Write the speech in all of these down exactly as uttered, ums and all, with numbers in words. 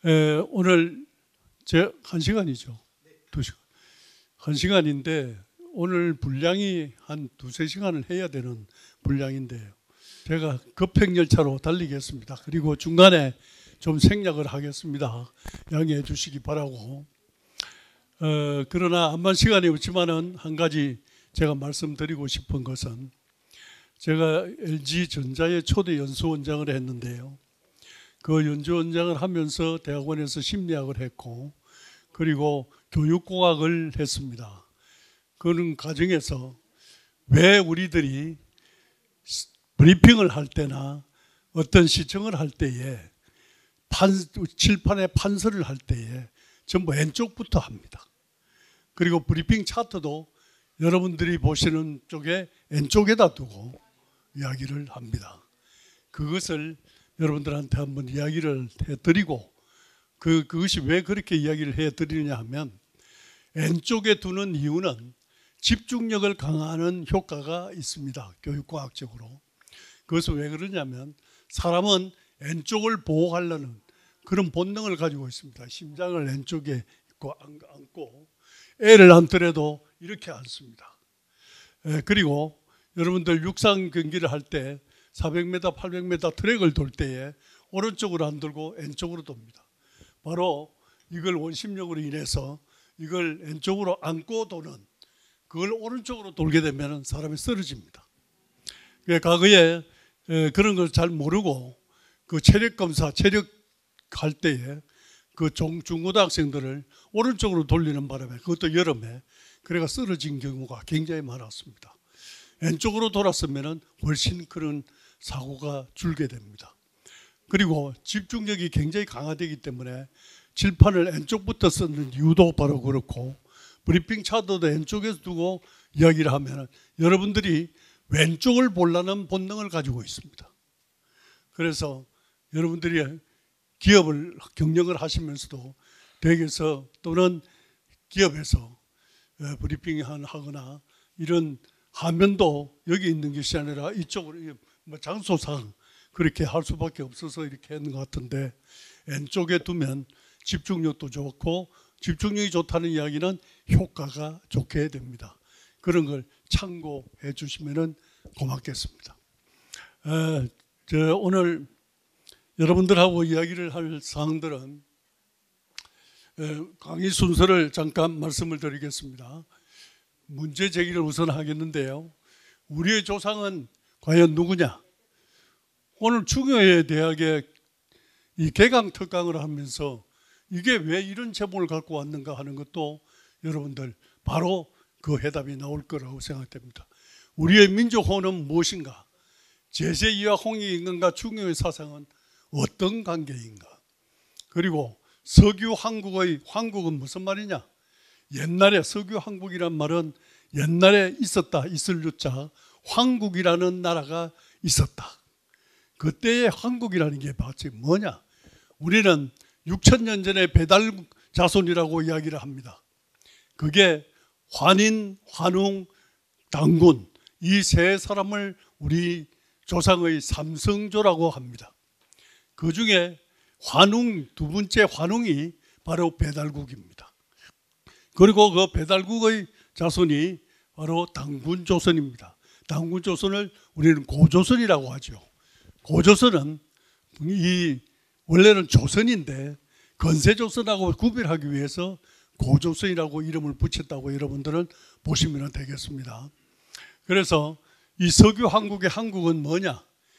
에, 오늘 제 한 시간이죠. 두 시간. 한 시간인데 오늘 분량이 한 두세 시간을 해야 되는 분량인데요. 제가 급행열차로 달리겠습니다. 그리고 중간에 좀 생략을 하겠습니다. 양해해 주시기 바라고. 어, 그러나 암만 시간이 없지만은 한 가지 제가 말씀드리고 싶은 것은 제가 엘지전자의 초대 연수원장을 했는데요. 그 연수원장을 하면서 대학원에서 심리학을 했고 그리고 교육공학을 했습니다. 그런 과정에서 왜 우리들이 브리핑을 할 때나 어떤 시청을 할 때에 판, 칠판에 판서를 할 때에 전부 왼쪽부터 합니다. 그리고 브리핑 차트도 여러분들이 보시는 쪽에 왼쪽에다 두고 이야기를 합니다. 그것을 여러분들한테 한번 이야기를 해드리고 그, 그것이 왜 그렇게 이야기를 해드리느냐 하면 왼쪽에 두는 이유는 집중력을 강화하는 효과가 있습니다. 교육과학적으로. 그것은 왜 그러냐면 사람은 왼쪽을 보호하려는 그런 본능을 가지고 있습니다. 심장을 왼쪽에 안고 애를 안더라도 이렇게 앉습니다. 그리고 여러분들 육상 경기를 할 때 사백 미터, 팔백 미터 트랙을 돌 때에 오른쪽으로 안 돌고 왼쪽으로 돕니다. 바로 이걸 원심력으로 인해서 이걸 왼쪽으로 안고 도는 그걸 오른쪽으로 돌게 되면 사람이 쓰러집니다. 과거에 그런 걸 잘 모르고 그 체력 검사, 체력 할 때에 그 중고등학생들을 오른쪽으로 돌리는 바람에 그것도 여름에 그래가 쓰러진 경우가 굉장히 많았습니다. 왼쪽으로 돌았으면 훨씬 그런 사고가 줄게 됩니다. 그리고 집중력이 굉장히 강화되기 때문에 칠판을 왼쪽부터 쓰는 이유도 바로 그렇고 브리핑 차트도 왼쪽에서 두고 이야기를 하면 여러분들이 왼쪽을 보려는 본능을 가지고 있습니다. 그래서 여러분들이 기업을 경영을 하시면서도 댁에서 또는 기업에서 브리핑을 하거나 이런 화면도 여기 있는 것이 아니라 이쪽으로 뭐 장소상 그렇게 할 수밖에 없어서 이렇게 하는 것 같은데 왼쪽에 두면 집중력도 좋고 집중력이 좋다는 이야기는 효과가 좋게 됩니다. 그런 걸 참고해 주시면 고맙겠습니다. 에, 저 오늘 여러분들하고 이야기를 할 사항들은 에, 강의 순서를 잠깐 말씀을 드리겠습니다. 문제 제기를 우선 하겠는데요. 우리의 조상은 과연 누구냐? 오늘 중요해 대학에 이 개강 특강을 하면서 이게 왜 이런 제목을 갖고 왔는가 하는 것도 여러분들 바로 그 해답이 나올 거라고 생각됩니다. 우리의 민족호는 무엇인가? 제세이와 홍익인간과 중요의 사상은 어떤 관계인가? 그리고 석유 한국의 한국은 무슨 말이냐? 옛날에 석유 한국이란 말은 옛날에 있었다, 있을 유자 황국이라는 나라가 있었다. 그때의 한국이라는 게 마치 뭐냐? 우리는 육천 년 전에 배달 자손이라고 이야기를 합니다. 그게 환인, 환웅, 당군 이 세 사람을 우리 조상의 삼성조라고 합니다. 그 중에 환웅, 두 번째 환웅이 바로 배달국입니다. 그리고 그 배달국의 자손이 바로 당군조선입니다. 당군조선을 우리는 고조선이라고 하죠. 고조선은 이 원래는 조선인데 건세조선하고 구별하기 위해서 고조선이라고 이름을 붙였다고 여러분들은 보시면 되겠습니다. 그래서 이 석유 한국의 한국은 뭐냐?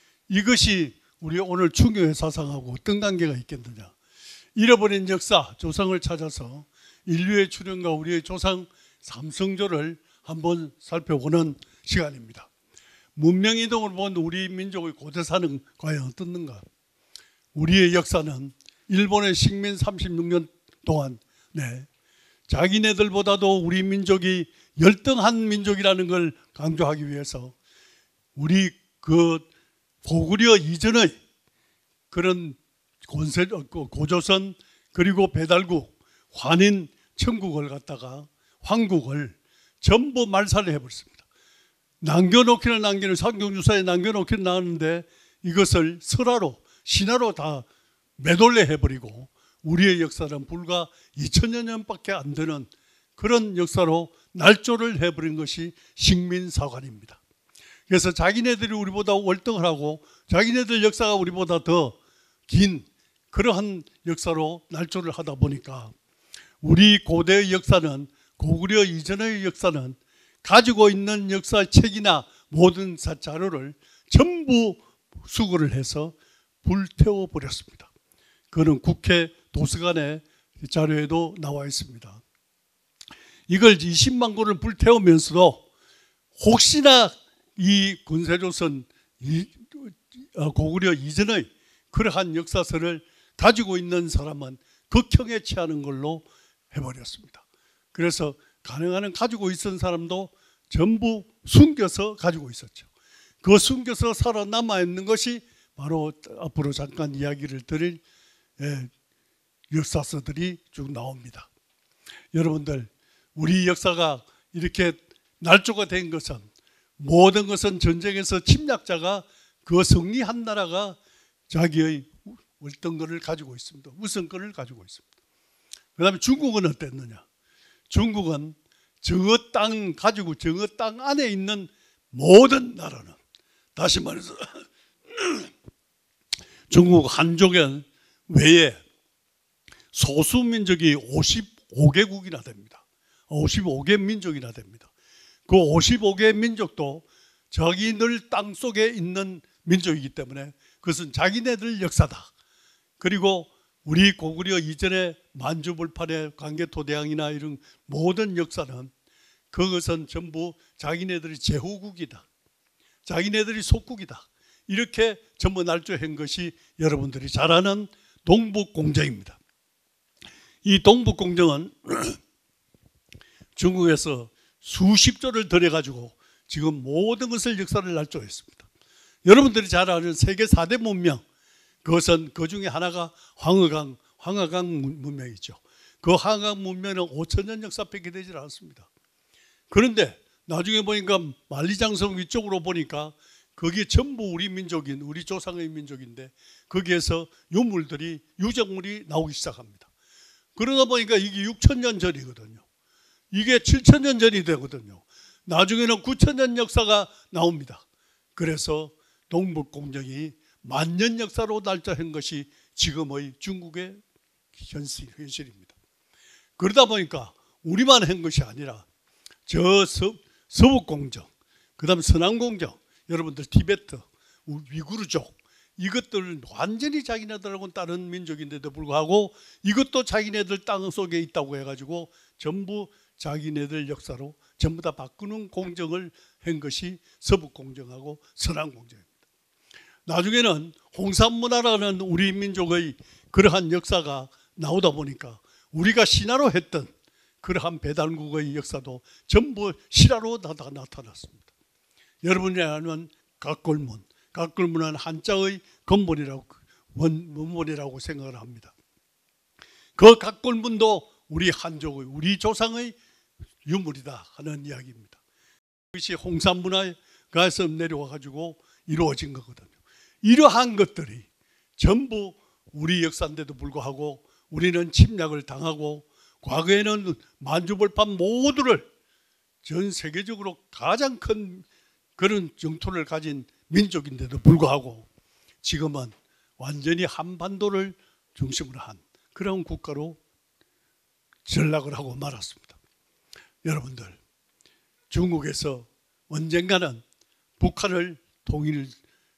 이것이 우리 오늘 충효의 사상하고 어떤 관계가 있겠느냐? 잃어버린 역사, 조상을 찾아서 인류의 출현과 우리의 조상 삼성조를 한번 살펴보는 시간입니다. 문명이동을 본 우리 민족의 고대사는 과연 어떻는가? 우리의 역사는 일본의 식민 삼십육 년 동안 네, 자기네들보다도 우리 민족이 열등한 민족이라는 걸 강조하기 위해서 우리 그 고구려 이전의 그런 권세, 고조선 그리고 배달국, 환인, 천국을 갖다가 황국을 전부 말살을 해버렸습니다. 남겨놓기는 남기는 상경주사에 남겨놓기는 나왔는데 이것을 설화로 신화로 다 매돌려 해버리고 우리의 역사는 불과 이천여 년밖에 안 되는 그런 역사로 날조를 해버린 것이 식민사관입니다. 그래서 자기네들이 우리보다 월등을 하고 자기네들 역사가 우리보다 더 긴 그러한 역사로 날조를 하다 보니까 우리 고대의 역사는, 고구려 이전의 역사는 가지고 있는 역사책이나 모든 자료를 전부 수거를 해서 불태워 버렸습니다. 그는 국회 도서관의 자료에도 나와 있습니다. 이걸 이십만 권을 불태우면서도 혹시나 이 군세조선 고구려 이전의 그러한 역사서를 가지고 있는 사람은 극형에 취하는 걸로 해버렸습니다. 그래서 가능한 한 가지고 있던 사람도 전부 숨겨서 가지고 있었죠. 그 숨겨서 살아남아 있는 것이 바로 앞으로 잠깐 이야기를 드릴 역사서들이 쭉 나옵니다. 여러분들, 우리 역사가 이렇게 날조가 된 것은, 모든 것은 전쟁에서 침략자가 그 승리한 나라가 자기의 월등권을 가지고 있습니다. 우선권을 가지고 있습니다. 그 다음에 중국은 어땠느냐? 중국은 저 땅 가지고 저 땅 안에 있는 모든 나라는, 다시 말해서 중국 한족의 외에 소수민족이 오십오 개국이나 됩니다. 오십오 개 민족이나 됩니다. 그 오십오 개 민족도 자기들 땅 속에 있는 민족이기 때문에 그것은 자기네들 역사다. 그리고 우리 고구려 이전의 만주불판의 광개토대왕이나 이런 모든 역사는 그것은 전부 자기네들이 제후국이다, 자기네들이 속국이다, 이렇게 전부 날조한 것이 여러분들이 잘 아는 동북공정입니다. 이 동북공정은 중국에서 수십 조를 들여가지고 지금 모든 것을 역사를 날조했습니다. 여러분들이 잘 아는 세계 사 대 문명, 그것은 그 중에 하나가 황허강, 황허강 문명이죠. 그 황허강 문명은 오천 년 역사밖에 되질 않습니다. 그런데 나중에 보니까 만리장성 위쪽으로 보니까 거기에 전부 우리 민족인, 우리 조상의 민족인데 거기에서 유물들이, 유적물이 나오기 시작합니다. 그러다 보니까 이게 육천 년 전이거든요. 이게 칠천 년 전이 되거든요. 나중에는 구천 년 역사가 나옵니다. 그래서 동북공정이 만년 역사로 날짜한 것이 지금의 중국의 현실, 현실입니다. 그러다 보니까 우리만 한 것이 아니라 저 서, 서북공정, 그 다음 서남공정, 여러분들 티베트, 위구르족, 이것들 완전히 자기네들하고는 다른 민족인데도 불구하고 이것도 자기네들 땅 속에 있다고 해가지고 전부 자기네들 역사로 전부 다 바꾸는 공정을 한 것이 서북공정하고 서남공정입니다. 나중에는 홍산문화라는 우리 민족의 그러한 역사가 나오다 보니까 우리가 신화로 했던 그러한 배단국의 역사도 전부 실화로 다, 다 나타났습니다. 여러분이 아는 각골문, 각골문은 한자의 근본이라고, 원문이라고 생각을 합니다. 그 각골문도 우리 한족의, 우리 조상의 유물이다 하는 이야기입니다. 이것이 홍산문화에서 내려와 가지고 이루어진 거거든요. 이러한 것들이 전부 우리 역사인데도 불구하고 우리는 침략을 당하고 과거에는 만주벌판 모두를 전 세계적으로 가장 큰 그런 영토를 가진 민족인데도 불구하고 지금은 완전히 한반도를 중심으로 한 그런 국가로 전락을 하고 말았습니다. 여러분들, 중국에서 언젠가는 북한을 통일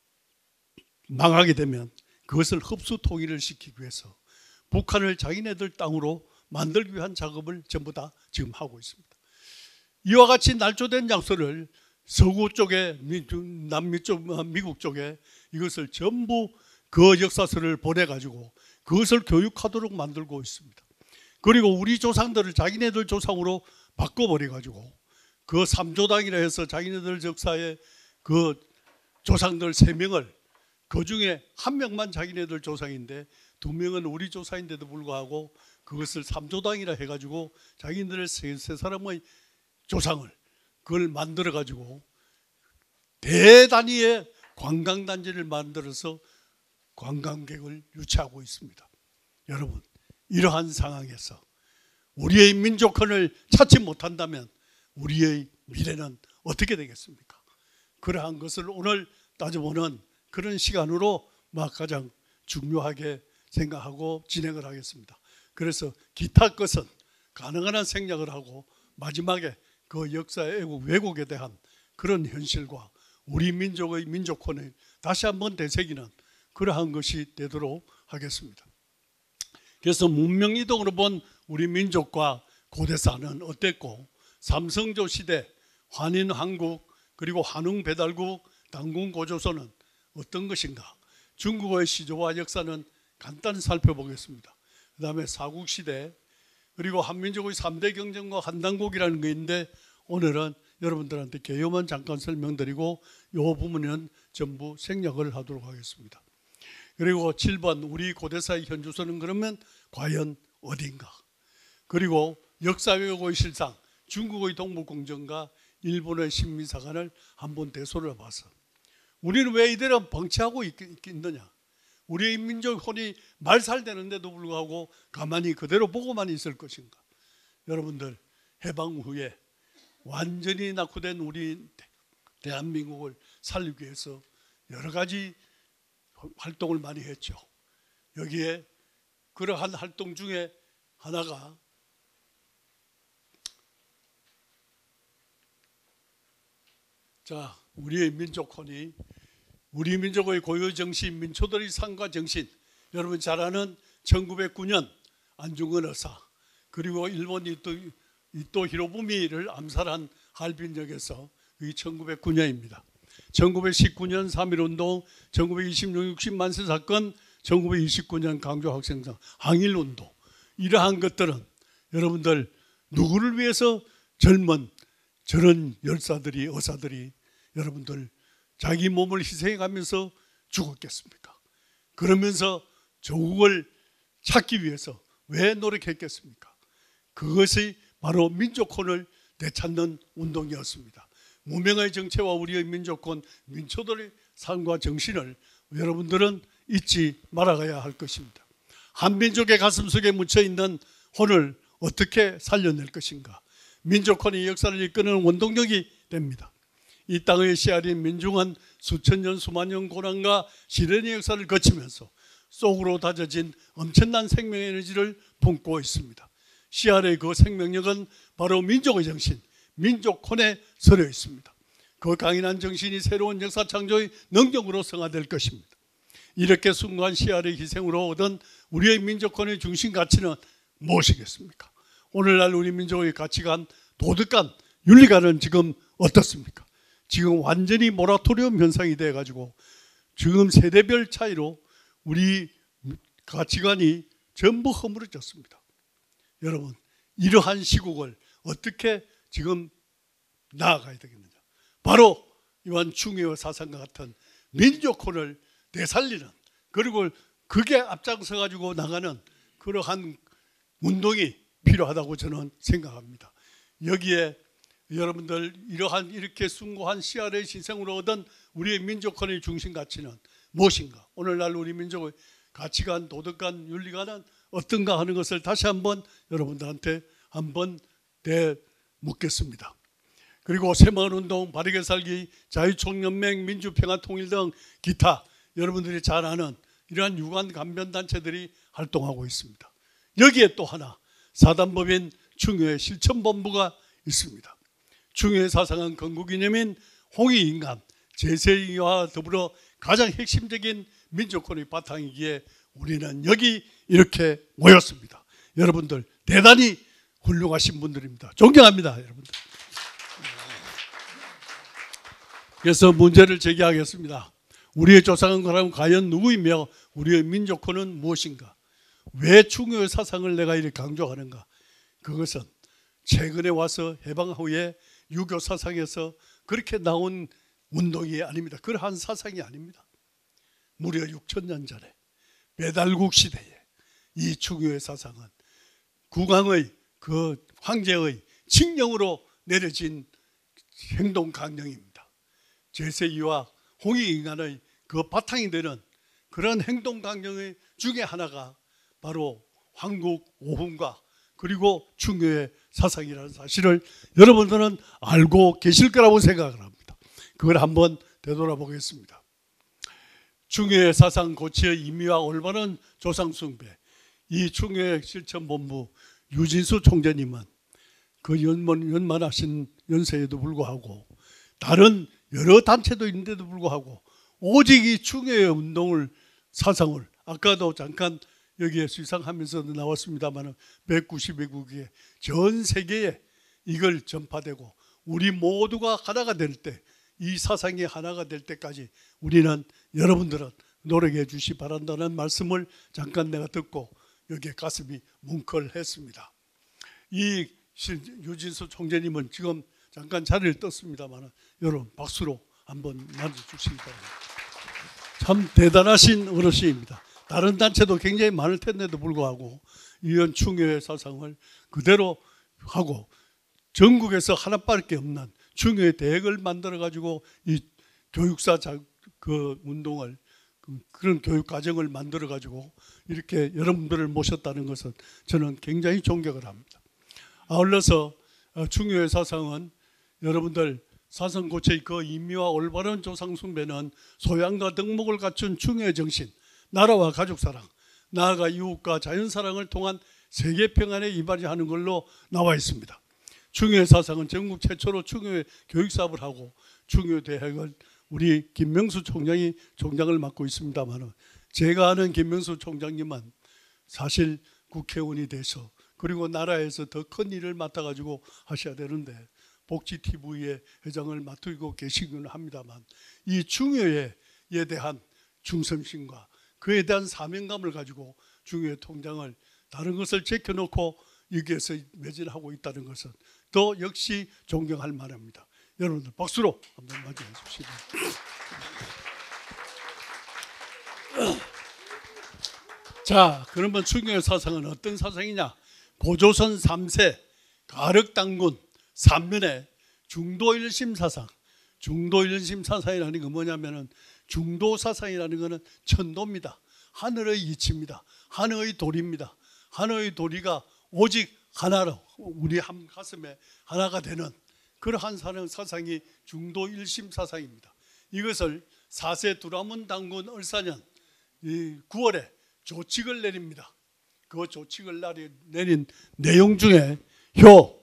망하게 되면 그것을 흡수 통일을 시키기 위해서 북한을 자기네들 땅으로 만들기 위한 작업을 전부 다 지금 하고 있습니다. 이와 같이 날조된 약소를 서구 쪽에, 남미 쪽, 미국 쪽에 이것을 전부 그 역사서를 보내가지고 그것을 교육하도록 만들고 있습니다. 그리고 우리 조상들을 자기네들 조상으로 바꿔버려가지고 그 삼조당이라 해서 자기네들 역사에 그 조상들 세 명을 그 중에 한 명만 자기네들 조상인데 두 명은 우리 조상인데도 불구하고 그것을 삼조당이라 해가지고 자기네들 세, 세 사람의 조상을 그걸 만들어 가지고 대단위의 관광단지를 만들어서 관광객을 유치하고 있습니다. 여러분, 이러한 상황에서 우리의 민족혼을 찾지 못한다면 우리의 미래는 어떻게 되겠습니까? 그러한 것을 오늘 따져보는 그런 시간으로 막 가장 중요하게 생각하고 진행을 하겠습니다. 그래서 기타 것은 가능한 한 생략을 하고 마지막에 그 역사의 왜곡에 대한 그런 현실과 우리 민족의 민족혼을 다시 한번 되새기는 그러한 것이 되도록 하겠습니다. 그래서 문명이동으로 본 우리 민족과 고대사는 어땠고, 삼성조 시대 환인왕국 그리고 한웅배달국 당군고조선은 어떤 것인가, 중국어의 시조와 역사는 간단히 살펴보겠습니다. 그 다음에 사국시대 그리고 한민족의 삼 대 경쟁과 한당국이라는 게 있는데 오늘은 여러분들한테 개요만 잠깐 설명드리고 이 부분은 전부 생략을 하도록 하겠습니다. 그리고 칠 번 우리 고대사의 현주소는 그러면 과연 어딘가, 그리고 역사왜곡의 실상 중국의 동북공정과 일본의 신미사관을 한번 대소를 해봐서 우리는 왜 이대로 방치하고 있, 있느냐, 우리의 민족혼이 말살되는데도 불구하고 가만히 그대로 보고만 있을 것인가. 여러분들 해방 후에 완전히 낙후된 우리 대한민국을 살리기 위해서 여러 가지 활동을 많이 했죠. 여기에 그러한 활동 중에 하나가 자 우리의 민족혼이 우리 민족의 고유 정신, 민초들의 삶과 정신, 여러분 잘 아는 천구백구 년 안중근 의사 그리고 일본 이토, 이토 히로부미를 암살한 할빈역에서 이 천구백구 년입니다. 천구백십구 년 삼일운동, 천구백이십 년 육십 만세 사건, 천구백이십구 년 강조 학생상 항일운동, 이러한 것들은 여러분들 누구를 위해서 젊은 저런 열사들이 의사들이 여러분들 자기 몸을 희생해가면서 죽었겠습니까? 그러면서 조국을 찾기 위해서 왜 노력했겠습니까? 그것이 바로 민족혼을 되찾는 운동이었습니다. 무명의 정체와 우리의 민족혼, 민초들의 삶과 정신을 여러분들은 잊지 말아가야 할 것입니다. 한민족의 가슴속에 묻혀있는 혼을 어떻게 살려낼 것인가, 민족혼이 역사를 이끄는 원동력이 됩니다. 이 땅의 씨알인 민중은 수천 년 수만 년 고난과 시련의 역사를 거치면서 속으로 다져진 엄청난 생명 에너지를 품고 있습니다. 씨알의 그 생명력은 바로 민족의 정신, 민족혼에 서려 있습니다. 그 강인한 정신이 새로운 역사 창조의 능력으로 성화될 것입니다. 이렇게 숭고한 씨알의 희생으로 얻은 우리의 민족혼의 중심 가치는 무엇이겠습니까? 오늘날 우리 민족의 가치관, 도덕관, 윤리관은 지금 어떻습니까? 지금 완전히 모라토리움 현상이 돼가지고 지금 세대별 차이로 우리 가치관이 전부 허물어졌습니다. 여러분, 이러한 시국을 어떻게 지금 나아가야 되겠느냐? 바로 이러한 중의와 사상과 같은 민족혼을 되살리는, 그리고 그게 앞장서 가지고 나가는 그러한 운동이 필요하다고 저는 생각합니다. 여기에 여러분들 이러한 이렇게 숭고한 씨알의 희생으로 얻은 우리의 민족혼의 중심 가치는 무엇인가? 오늘날 우리 민족의 가치관, 도덕관, 윤리관은 어떤가 하는 것을 다시 한번 여러분들한테 한번 대 묻겠습니다. 그리고 새마을운동, 바르게 살기, 자유총연맹, 민주평화통일 등 기타 여러분들이 잘 아는 이러한 유관 간변단체들이 활동하고 있습니다. 여기에 또 하나 사단법인 충효의 실천본부가 있습니다. 충효의 사상은 건국이념인 홍익인간, 제세와 더불어 가장 핵심적인 민족혼의 바탕이기에 우리는 여기 이렇게 모였습니다. 여러분들 대단히 훌륭하신 분들입니다. 존경합니다, 여러분들. 그래서 문제를 제기하겠습니다. 우리의 조상은 그럼 과연 누구이며 우리의 민족혼은 무엇인가? 왜 충효의 사상을 내가 이렇게 강조하는가? 그것은 최근에 와서 해방 후에 유교 사상에서 그렇게 나온 운동이 아닙니다. 그러한 사상이 아닙니다. 무려 육천 년 전에 배달국 시대에 이 충효의 사상은 국왕의 그 황제의 칙령으로 내려진 행동 강령입니다. 제세이와 홍익인간의 그 바탕이 되는 그런 행동 강령 중에 하나가 바로 황국 오훈과 그리고 충효의 사상이라는 사실을 여러분들은 알고 계실 거라고 생각을 합니다. 그걸 한번 되돌아보겠습니다. 충효의 사상 고치의 임의와 올바른 조상 숭배, 이 충효의 실천본부 유진수 총재님은 그 연만, 연만하신 연세에도 불구하고 다른 여러 단체도 있는데도 불구하고 오직 이 충효의 운동을 사상을 아까도 잠깐 여기에 수상하면서도 나왔습니다만 백구십이 국에 전 세계에 이걸 전파되고 우리 모두가 하나가 될 때, 이 사상이 하나가 될 때까지 우리는 여러분들은 노력해 주시 바란다는 말씀을 잠깐 내가 듣고 여기에 가슴이 뭉클했습니다. 이 유진수 총재님은 지금 잠깐 자리를 떴습니다만 여러분 박수로 한번 맞아주시기 바랍니다. 참 대단하신 어르신입니다. 다른 단체도 굉장히 많을 텐데도 불구하고 이런 충효의 사상을 그대로 하고 전국에서 하나밖에 없는 충효의 대학을 만들어 가지고 이 교육사 자, 그 운동을 그, 그런 교육 과정을 만들어 가지고 이렇게 여러분들을 모셨다는 것은 저는 굉장히 존경을 합니다. 아울러서 충효의 사상은 여러분들 사상 고체의 그 임의와 올바른 조상 숭배는 소양과 덕목을 갖춘 충효의 정신, 나라와 가족 사랑, 나아가 이웃과 자연 사랑을 통한 세계 평안에 이바지하는 걸로 나와 있습니다. 충효의 사상은 전국 최초로 충효의 교육 사업을 하고 충효 대학을 우리 김명수 총장이 총장을 맡고 있습니다만, 제가 아는 김명수 총장님은 사실 국회의원이 돼서 그리고 나라에서 더 큰 일을 맡아가지고 하셔야 되는데 복지티비의 회장을 맡고 계시기는 합니다만, 이 충효에 대한 충성심과 그에 대한 사명감을 가지고 충효의 통장을 다른 것을 제껴놓고 여기에서 매진하고 있다는 것은 또 역시 존경할 만합니다. 여러분들 박수로 한번 맞이해 주시기 바랍니다. 자, 그러면 충효의 사상은 어떤 사상이냐? 고조선 삼 세 가륵당군 삼면의 중도일심 사상. 중도일심 사상이라는 건 뭐냐면은 중도 사상이라는 것은 천도입니다. 하늘의 이치입니다. 하늘의 도리입니다. 하늘의 도리가 오직 하나로 우리 한 가슴에 하나가 되는 그러한 사상이 중도일심 사상입니다. 이것을 사 세 두라문 당군 을사년 구월에 조칙을 내립니다. 그 조칙을 내린 내용 중에 효,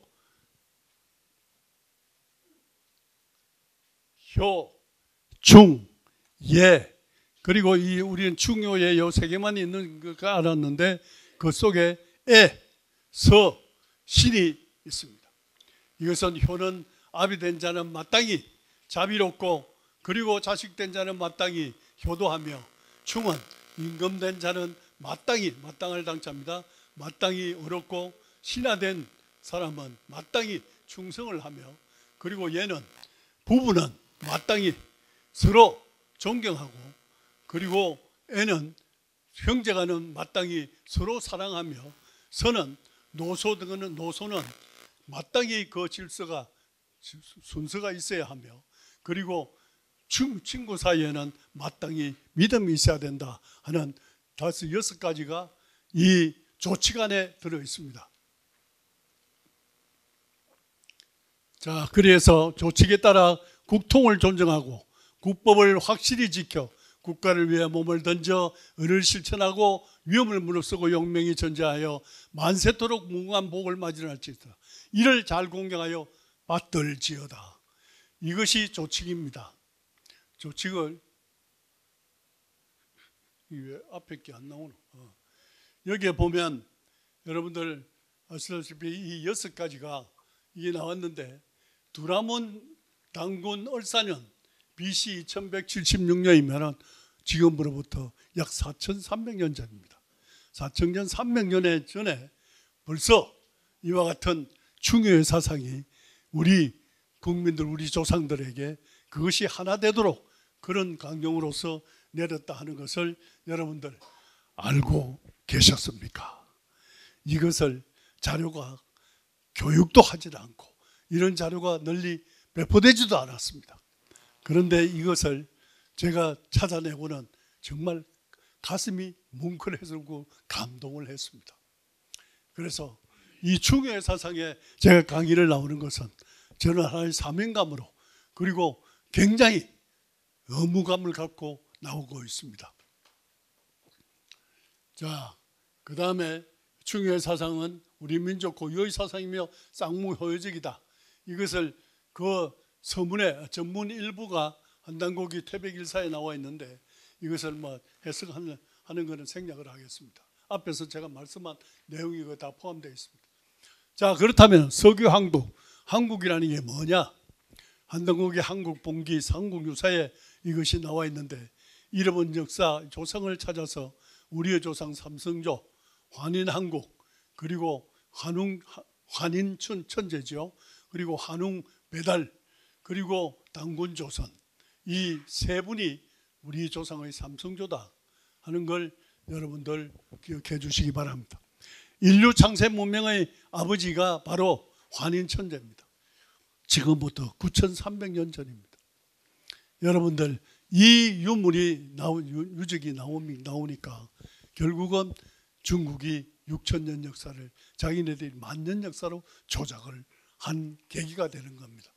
효, 중, 예, 그리고 이 우리는 충효의 요 세 개만 있는 거 알았는데 그 속에 에, 서, 신이 있습니다. 이것은 효는 아비 된 자는 마땅히 자비롭고 그리고 자식된 자는 마땅히 효도하며, 충은 임금된 자는 마땅히 마땅할 당자입니다. 마땅히 어렵고 신하된 사람은 마땅히 충성을 하며, 그리고 얘는 부부는 마땅히 서로 존경하고, 그리고 애는 형제간은 마땅히 서로 사랑하며, 서는 노소 등은 노소는 마땅히 그 질서가 순서가 있어야 하며, 그리고 친구 사이에는 마땅히 믿음이 있어야 된다 하는 다섯 여섯 가지가 이 조칙 안에 들어 있습니다. 자, 그래서 조칙에 따라 국통을 존중하고 국법을 확실히 지켜 국가를 위해 몸을 던져 의를 실천하고 위험을 무릅쓰고 용맹히 전제하여 만세토록 무궁한 복을 맞이할지어다. 이를 잘 공경하여 받들지어다. 이것이 조칙입니다. 조칙을 왜 앞에 게 안 나오노? 어. 여기에 보면 여러분들 아시다시피 이 여섯 가지가 이게 나왔는데, 두라문 당군 을사년 비씨 이천백칠십육 년이면 지금으로부터 약 사천삼백 년 전입니다. 사천삼백 년 전에 벌써 이와 같은 충효의 사상이 우리 국민들, 우리 조상들에게 그것이 하나 되도록 그런 강령으로서 내렸다 하는 것을 여러분들 알고 계셨습니까? 이것을 자료가 교육도 하지 않고 이런 자료가 널리 배포되지도 않았습니다. 그런데 이것을 제가 찾아내고는 정말 가슴이 뭉클해지고 감동을 했습니다. 그래서 이 충효의 사상에 제가 강의를 나오는 것은 저는 하나의 사명감으로 그리고 굉장히 의무감을 갖고 나오고 있습니다. 자, 그 다음에 충효의 사상은 우리 민족 고유의 사상이며 쌍무효율적이다. 이것을 그 서문의 전문 일부가 한단고기 태백일사에 나와 있는데 이것을 뭐 해석하는 하는 것은 생략을 하겠습니다. 앞에서 제가 말씀한 내용이 다 포함되어 있습니다. 자, 그렇다면 석유 한국, 한국이라는 게 뭐냐? 한단고기 한국봉기 삼국유사에 이것이 나와 있는데 잃어본 역사 조상을 찾아서 우리의 조상 삼성조, 환인한국, 그리고 한웅 환인 천재죠. 그리고 한웅 배달, 그리고 당군조선, 이 세 분이 우리 조상의 삼성조다 하는 걸 여러분들 기억해 주시기 바랍니다. 인류 창세 문명의 아버지가 바로 환인 천재입니다. 지금부터 구천삼백 년 전입니다. 여러분들 이 유물이 나오, 유적이 나오니까 결국은 중국이 육천 년 역사를 자기네들이 만년 역사로 조작을 한 계기가 되는 겁니다.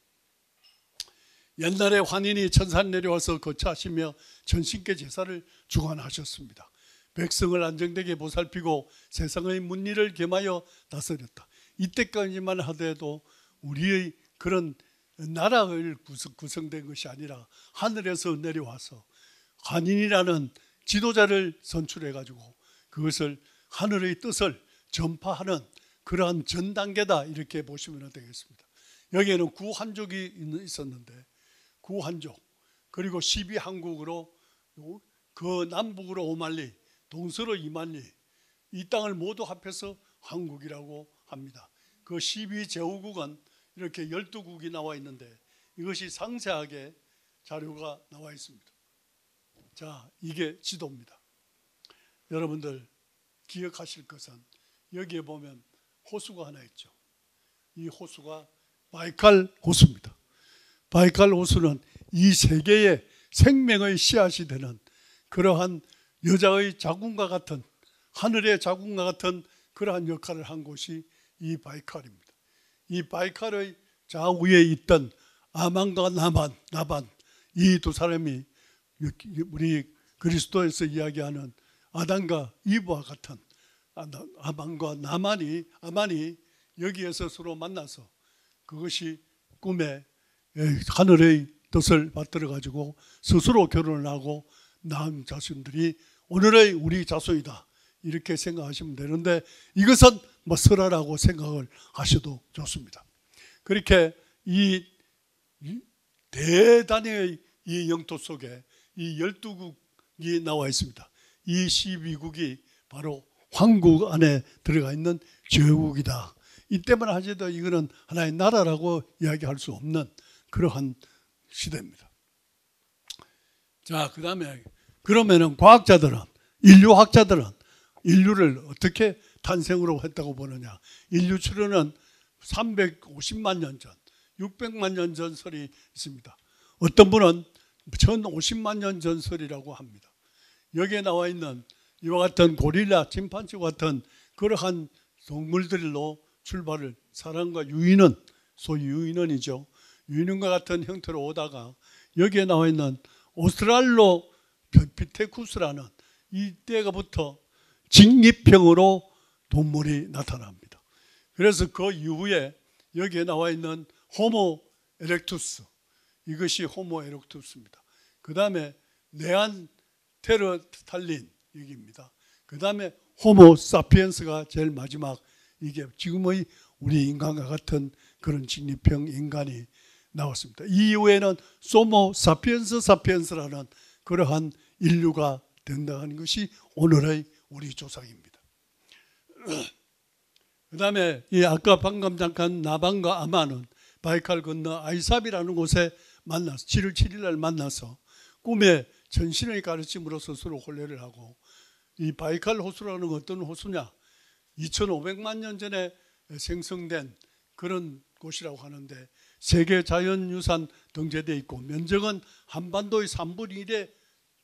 옛날에 환인이 천산 내려와서 거처하시며 전신께 제사를 주관하셨습니다. 백성을 안정되게 보살피고 세상의 문리를 겸하여 다스렸다. 이때까지만 하더라도 우리의 그런 나라를 구성된 것이 아니라 하늘에서 내려와서 환인이라는 지도자를 선출해가지고 그것을 하늘의 뜻을 전파하는 그러한 전 단계다 이렇게 보시면 되겠습니다. 여기에는 구한족이 있었는데 구한족 그리고 십이 한국으로 그 남북으로 오만리 동서로 이만리 이 땅을 모두 합해서 한국이라고 합니다. 그 십이 제후국은 이렇게 열두 국이 나와 있는데 이것이 상세하게 자료가 나와 있습니다. 자, 이게 지도입니다. 여러분들 기억하실 것은 여기에 보면 호수가 하나 있죠. 이 호수가 바이칼 호수입니다. 바이칼 호수는 이 세계의 생명의 씨앗이 되는 그러한 여자의 자궁과 같은 하늘의 자궁과 같은 그러한 역할을 한 곳이 이 바이칼입니다. 이 바이칼의 좌우에 있던 아만과 나반, 나반 이 두 사람이 우리 그리스도에서 이야기하는 아담과 이브와 같은 아만과 나만이 아만이 여기에서 서로 만나서 그것이 꿈에 하늘의 뜻을 받들어 가지고 스스로 결혼을 하고 낳은 자손들이 오늘의 우리 자손이다 이렇게 생각하시면 되는데 이것은 뭐 설화라고 생각을 하셔도 좋습니다. 그렇게 이 대단히 이 영토 속에 이 열두 국이 나와 있습니다. 이 십이 국이 바로 황국 안에 들어가 있는 제국이다. 이때만 하셔도 이거는 하나의 나라라고 이야기할 수 없는 그러한 시대입니다. 자, 그 다음에 그러면은 과학자들은 인류학자들은 인류를 어떻게 탄생으로 했다고 보느냐? 인류 출현은 삼백오십만 년 전, 육백만 년 전설이 있습니다. 어떤 분은 천오십만 년 전설이라고 합니다. 여기에 나와 있는 이와 같은 고릴라, 침판치와 같은 그러한 동물들로 출발을 사람과 유인원, 소위 유인원이죠. 유인원과 같은 형태로 오다가 여기에 나와 있는 오스트랄로피테쿠스라는 이때가부터 직립형으로 동물이 나타납니다. 그래서 그 이후에 여기에 나와 있는 호모 에렉투스 이것이 호모 에렉투스입니다. 그 다음에 네안데르탈린 여기입니다. 그 다음에 호모 사피엔스가 제일 마지막 이게 지금의 우리 인간과 같은 그런 직립형 인간이 나왔습니다. 이 이후에는 소모 사피엔스 사피엔스라는 그러한 인류가 된다는 것이 오늘의 우리 조상입니다. 그 다음에 이 아까 방금 잠깐 나반과 아마는 바이칼 건너 아이삽이라는 곳에 만나서 칠월 칠일 날 만나서 꿈에 전신의 가르침으로서 서로 혼례를 하고 이 바이칼 호수라는 어떤 호수냐 이천오백만 년 전에 생성된 그런 곳이라고 하는데 세계 자연유산 등재되어 있고 면적은 한반도의 삼분의 일에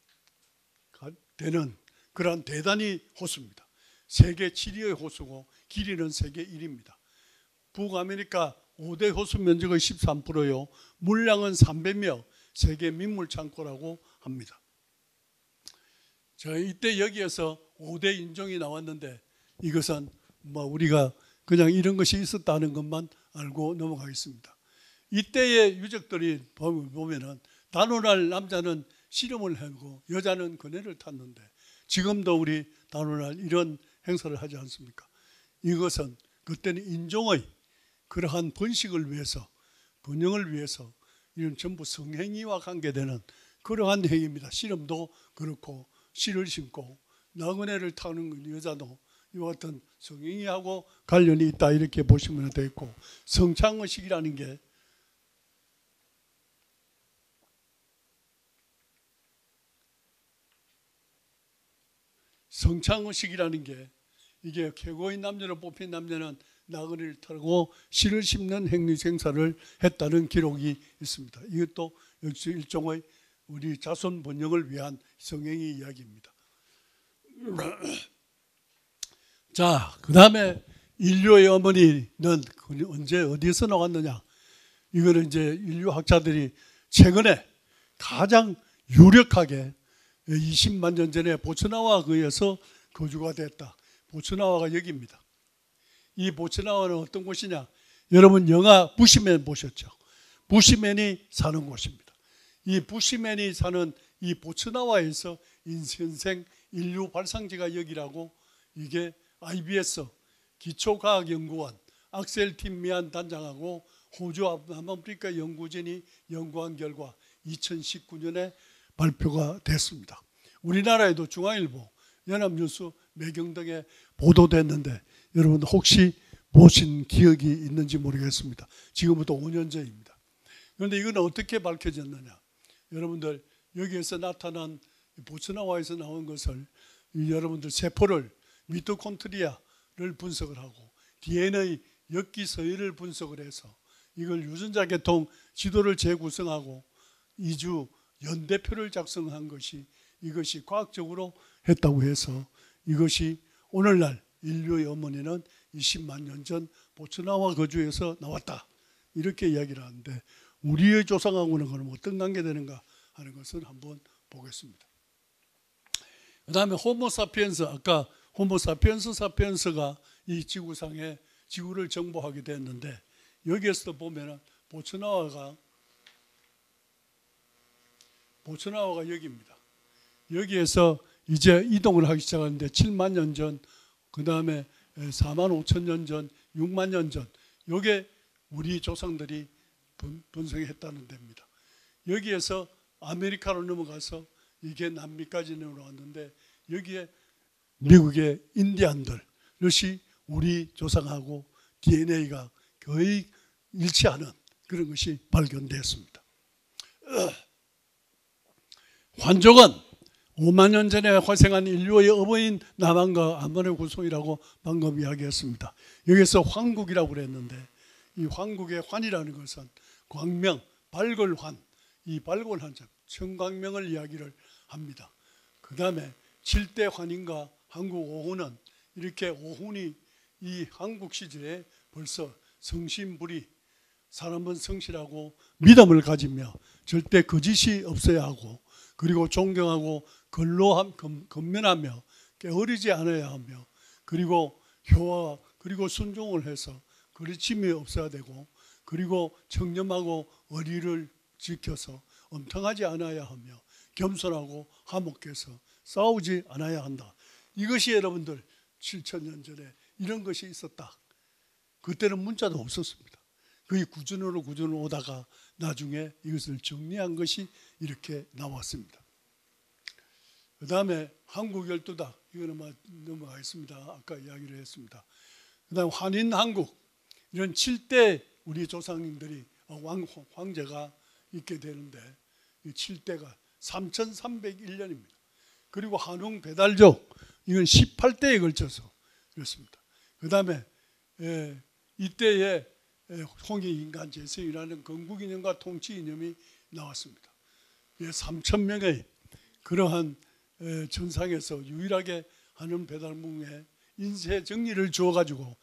되는 그러한 대단히 호수입니다. 세계 칠 위의 호수고 길이는 세계 일 위입니다. 북아메리카 오 대 호수 면적의 십삼 퍼센트요. 물량은 삼백 명, 세계 민물 창고라고 합니다. 저 이때 여기에서 오 대 인종이 나왔는데 이것은 뭐 우리가 그냥 이런 것이 있었다는 것만 알고 넘어가겠습니다. 이때의 유적들이 보면은 단오날 남자는 씨름을 하고 여자는 그네를 탔는데 지금도 우리 단오날 이런 행사를 하지 않습니까? 이것은 그때는 인종의 그러한 번식을 위해서, 번영을 위해서 이런 전부 성행위와 관계되는 그러한 행위입니다. 씨름도 그렇고 씨를 신고 나그네를 타는 여자도 이와 같은 성행위하고 관련이 있다 이렇게 보시면 되겠고, 성창의식이라는 게 성창의식이라는 게 이게 최고의 남녀로 뽑힌 남녀는 나그네를 타고 씨를 심는 행위 행사를 했다는 기록이 있습니다. 이것도 역시 일종의 우리 자손 번영을 위한 성행위 이야기입니다. 자, 그 다음에 인류의 어머니는 언제 어디에서 나왔느냐? 이거는 이제 인류 학자들이 최근에 가장 유력하게 이십만 년 전에 보츠나와 그에서 거주가 됐다. 보츠나와가 여기입니다. 이 보츠나와는 어떤 곳이냐? 여러분 영화 부시맨 보셨죠? 부시맨이 사는 곳입니다. 이 부시맨이 사는 이 보츠나와에서 인생 인류 발상지가 여기라고, 이게 아이비에스 기초과학연구원 악셀 팀미안 단장하고 호주 남아프리카 연구진이 연구한 결과 이천십구 년에 발표가 됐습니다. 우리나라에도 중앙일보, 연합뉴스, 매경 등에 보도됐는데 여러분 혹시 보신 기억이 있는지 모르겠습니다. 지금부터 오 년 전입니다. 그런데 이건 어떻게 밝혀졌느냐? 여러분들 여기에서 나타난 보츠나와에서 나온 것을 여러분들 세포를 미토콘드리아를 분석을 하고 디엔에이 엽기 서열을 분석을 해서 이걸 유전자 계통 지도를 재구성하고 이주 연대표를 작성한 것이, 이것이 과학적으로 했다고 해서 이것이 오늘날 인류의 어머니는 이십만 년 전 보츠나와 거주에서 나왔다 이렇게 이야기를 하는데, 우리의 조상하고는 그럼 어떤 관계되는가 하는 것을 한번 보겠습니다. 그 다음에 호모사피엔스, 아까 호모사피엔스 사피엔스가 이 지구상에 지구를 정복하게 됐는데 여기에서도 보면은 보츠나와가 보츠나와가 여기입니다. 여기에서 이제 이동을 하기 시작하는데 칠만 년 전, 그 다음에 사만 오천 년 전, 육만 년 전, 이게 우리 조상들이 번성했다는 데입니다. 여기에서 아메리카로 넘어가서 이게 남미까지 넘어왔는데 여기에 미국의 인디안들이 우리 조상하고 디엔에이가 거의 일치하는 그런 것이 발견되었습니다. 환족은 오만 년 전에 활생한 인류의 어머니인 남한과 아몬의 구성이라고 방금 이야기했습니다. 여기서 황국이라고 그랬는데 이 황국의 환이라는 것은 광명, 밝을 환, 이 밝은 환자, 청광명을 이야기를 합니다. 그 다음에 칠대 환인과 한국 오훈은 이렇게 오훈이 이 한국 시절에 벌써 성신불이, 사람은 성실하고 믿음을 가지며 절대 거짓이 없어야 하고 그리고 존경하고 근로함, 근면하며 게으르지 않아야 하며 그리고 효와 그리고 순종을 해서 거리침이 없어야 되고 그리고 청렴하고 의리를 지켜서 엄청하지 않아야 하며 겸손하고 화목해서 싸우지 않아야 한다. 이것이 여러분들 칠천 년 전에 이런 것이 있었다. 그때는 문자도 없었습니다. 그게 구준으로 구준으로 오다가 나중에 이것을 정리한 것이 이렇게 나왔습니다. 그 다음에 한국 열두다, 이거는 넘어가겠습니다. 아까 이야기를 했습니다. 그 다음에 환인한국, 이런 칠대 우리 조상님들이 왕, 황제가 있게 되는데 이 칠대가 삼천삼백일 년입니다. 그리고 한웅 배달족, 이건 십팔 대에 걸쳐서 그렇습니다. 그 다음에 이때에 홍익인간 재성이라는 건국이념과 통치이념이 나왔습니다. 삼천 명의 그러한 전상에서 유일하게 한웅 배달궁에 인쇄 정리를 주어가지고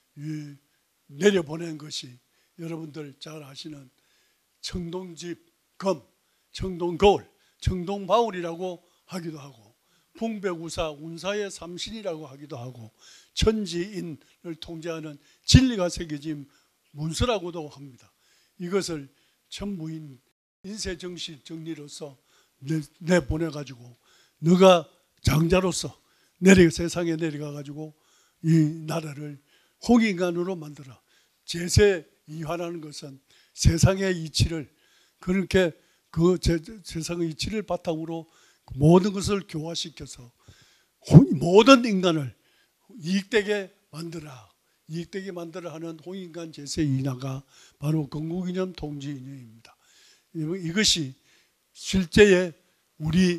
내려보낸 것이 여러분들 잘 아시는 청동집 검, 청동거울, 청동바울이라고 하기도 하고 풍백우사, 운사의 삼신이라고 하기도 하고 천지인을 통제하는 진리가 새겨진 문서라고도 합니다. 이것을 천부인 인쇄정신 정리로서 내보내가지고 너가 장자로서 내려 세상에 내려가가지고 이 나라를 홍인간으로 만들어. 제세 이화라는 것은 세상의 이치를 그렇게 그 세상의 이치를 바탕으로 모든 것을 교화시켜서 모든 인간을 이익되게 만들어 이익되게 만들어 하는 홍인간 제세 인화가 바로 건국이념 통지이념입니다. 이것이 실제의 우리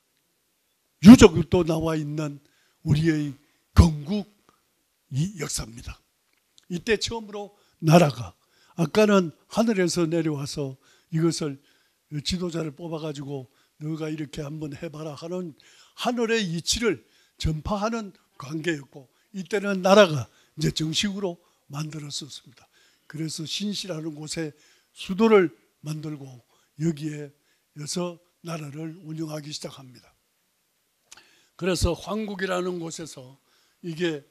유적도 나와 있는 우리의 건국 이 역사입니다. 이때 처음으로 나라가 아까는 하늘에서 내려와서 이것을 지도자를 뽑아가지고 너가 이렇게 한번 해봐라 하는 하늘의 이치를 전파하는 관계였고 이때는 나라가 이제 정식으로 만들었었습니다. 그래서 신시라는 곳에 수도를 만들고 여기에서 나라를 운영하기 시작합니다. 그래서 황국이라는 곳에서 이게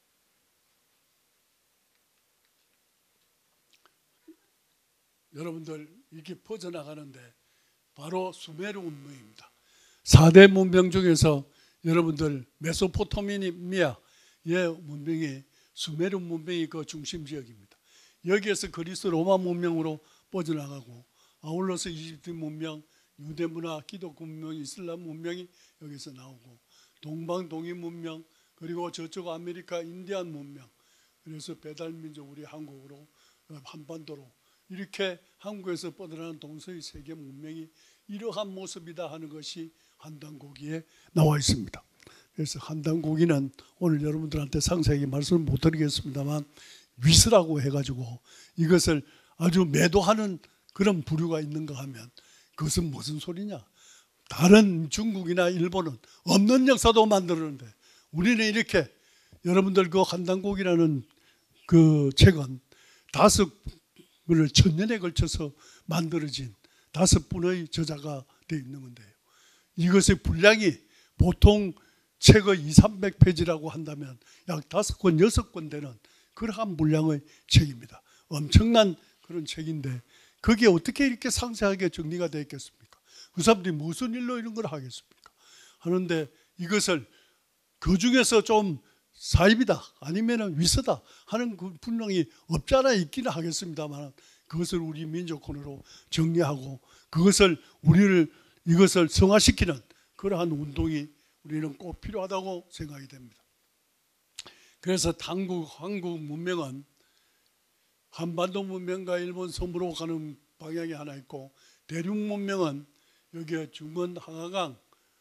여러분들 이렇게 퍼져나가는데 바로 수메르 문명입니다. 사 대 문명 중에서 여러분들 메소포타미아의 문명이 수메르 문명이 그 중심 지역입니다. 여기에서 그리스 로마 문명으로 뻗어나가고 아울러서 이집트 문명, 유대 문화, 기독교 문명, 이슬람 문명이 여기서 나오고 동방 동인 문명 그리고 저쪽 아메리카 인디안 문명 그래서 배달민족 우리 한국으로 한반도로 이렇게 한국에서 뻗어나는 동서의 세계 문명이 이러한 모습이다 하는 것이 한단고기에 나와 있습니다. 그래서 한단고기는 오늘 여러분들한테 상세하게 말씀을 못 드리겠습니다만 위스라고 해가지고 이것을 아주 매도하는 그런 부류가 있는가 하면 그것은 무슨 소리냐. 다른 중국이나 일본은 없는 역사도 만들었는데 우리는 이렇게 여러분들 그 한단고기라는 그 책은 다섯 을 천년에 걸쳐서 만들어진 다섯 분의 저자가 되어 있는 건데요. 이것의 분량이 보통 책의 이삼백 페이지라고 한다면 약 다섯 권, 여섯 권 되는 그러한 분량의 책입니다. 엄청난 그런 책인데 거기에 어떻게 이렇게 상세하게 정리가 되어 있겠습니까? 그 사람들이 무슨 일로 이런 걸 하겠습니까? 하는데 이것을 그 중에서 좀 사입이다 아니면 위서다 하는 그 분명히 없지 않아 있기는 하겠습니다만 그것을 우리 민족권으로 정리하고 그것을 우리를 이것을 성화시키는 그러한 운동이 우리는 꼭 필요하다고 생각이 됩니다. 그래서 한국, 한국 문명은 한반도 문명과 일본 섬으로 가는 방향이 하나 있고 대륙 문명은 여기에 중원 항하강,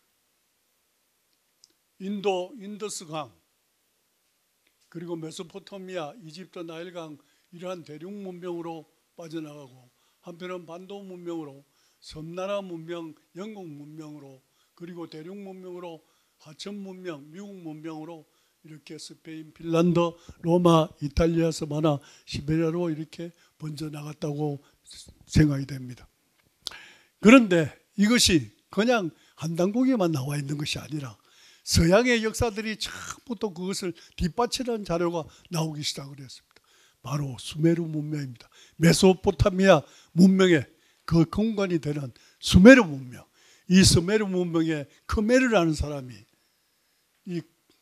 인도, 인더스강 그리고 메소포타미아, 이집트, 나일강 이러한 대륙 문명으로 빠져나가고 한편은 반도 문명으로 섬나라 문명, 영국 문명으로 그리고 대륙 문명으로 하천 문명, 미국 문명으로 이렇게 스페인, 핀란드, 로마, 이탈리아, 서바나, 시베리아로 이렇게 번져나갔다고 생각이 됩니다. 그런데 이것이 그냥 한단고기에만 나와 있는 것이 아니라 서양의 역사들이 처음부터 그것을 뒷받치는 자료가 나오기 시작을 했습니다. 바로 수메르 문명입니다. 메소포타미아 문명의 그 근간이 되는 수메르 문명. 이 수메르 문명의 크메르라는 사람이 이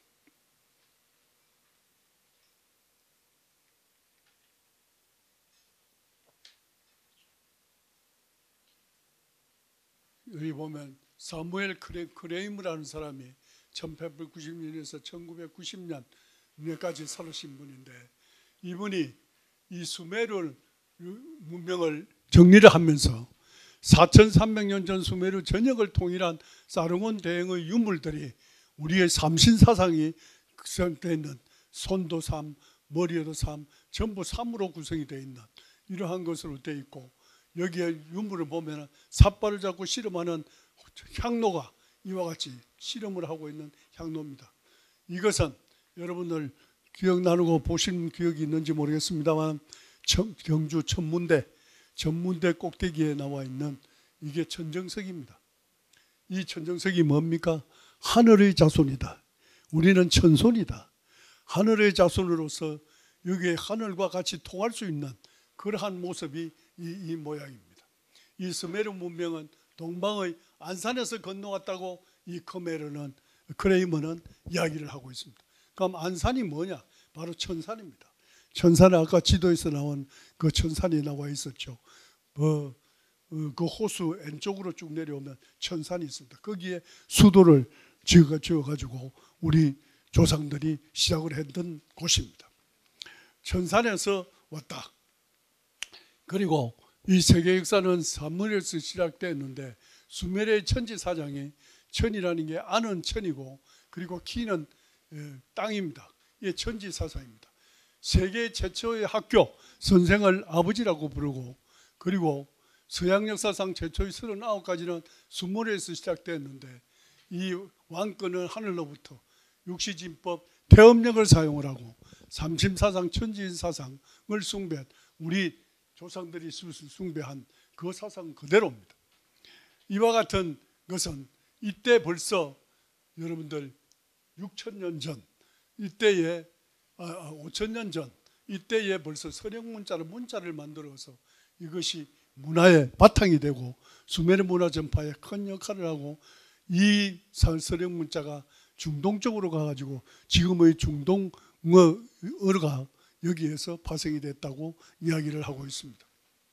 여기 보면 사무엘 크레, 크레임이라는 사람이 천팔백구십 년에서 천구백구십 년까지 살으신 분인데 이분이 이 수메르 문명을 정리를 하면서 사천삼백 년 전 수메르 전역을 통일한 사르곤 대행의 유물들이 우리의 삼신사상이 구성되어 있는 손도 삼, 머리에도 삼, 전부 삼으로 구성이 되어 있는 이러한 것으로 되어 있고 여기에 유물을 보면 삿발을 잡고 씨름하는 향로가 이와 같이 씨름을 하고 있는 향로입니다. 이것은 여러분들 기억 나누고 보신 기억이 있는지 모르겠습니다만 청, 경주 천문대 전문대 꼭대기에 나와 있는 이게 천정석입니다. 이 천정석이 뭡니까? 하늘의 자손이다. 우리는 천손이다. 하늘의 자손으로서 여기에 하늘과 같이 통할 수 있는 그러한 모습이 이, 이 모양입니다. 이 스메르 문명은 동방의 안산에서 건너왔다고 이 커메르는 크레이머는 이야기를 하고 있습니다. 그럼 안산이 뭐냐? 바로 천산입니다. 천산은 아까 지도에서 나온 그 천산이 나와 있었죠. 뭐, 그 호수 N쪽으로 쭉 내려오면 천산이 있습니다. 거기에 수도를 지어, 지어가지고 우리 조상들이 시작을 했던 곳입니다. 천산에서 왔다. 그리고 이 세계 역사는 사무엘에서 시작됐는데 수메르의 천지사장이 천이라는 게 아는 천이고 그리고 키는 땅입니다. 이게 천지사상입니다. 세계 최초의 학교 선생을 아버지라고 부르고 그리고 서양 역사상 최초의 서른아홉 가지는 수메르에서 시작됐는데 이 왕권은 하늘로부터 육시진법 태음력을 사용을 하고 삼심사상 천지사상을 숭배한 우리 조상들이 숭배한 그 사상 그대로입니다. 이와 같은 것은 이때 벌써 여러분들 육천 년 전 이때에 아, 오천 년 전 이때에 벌써 서령문자를 문자를 만들어서 이것이 문화의 바탕이 되고 수메르 문화 전파에 큰 역할을 하고 이 서령문자가 중동 쪽으로 가가지고 지금의 중동어가 여기에서 파생이 됐다고 이야기를 하고 있습니다.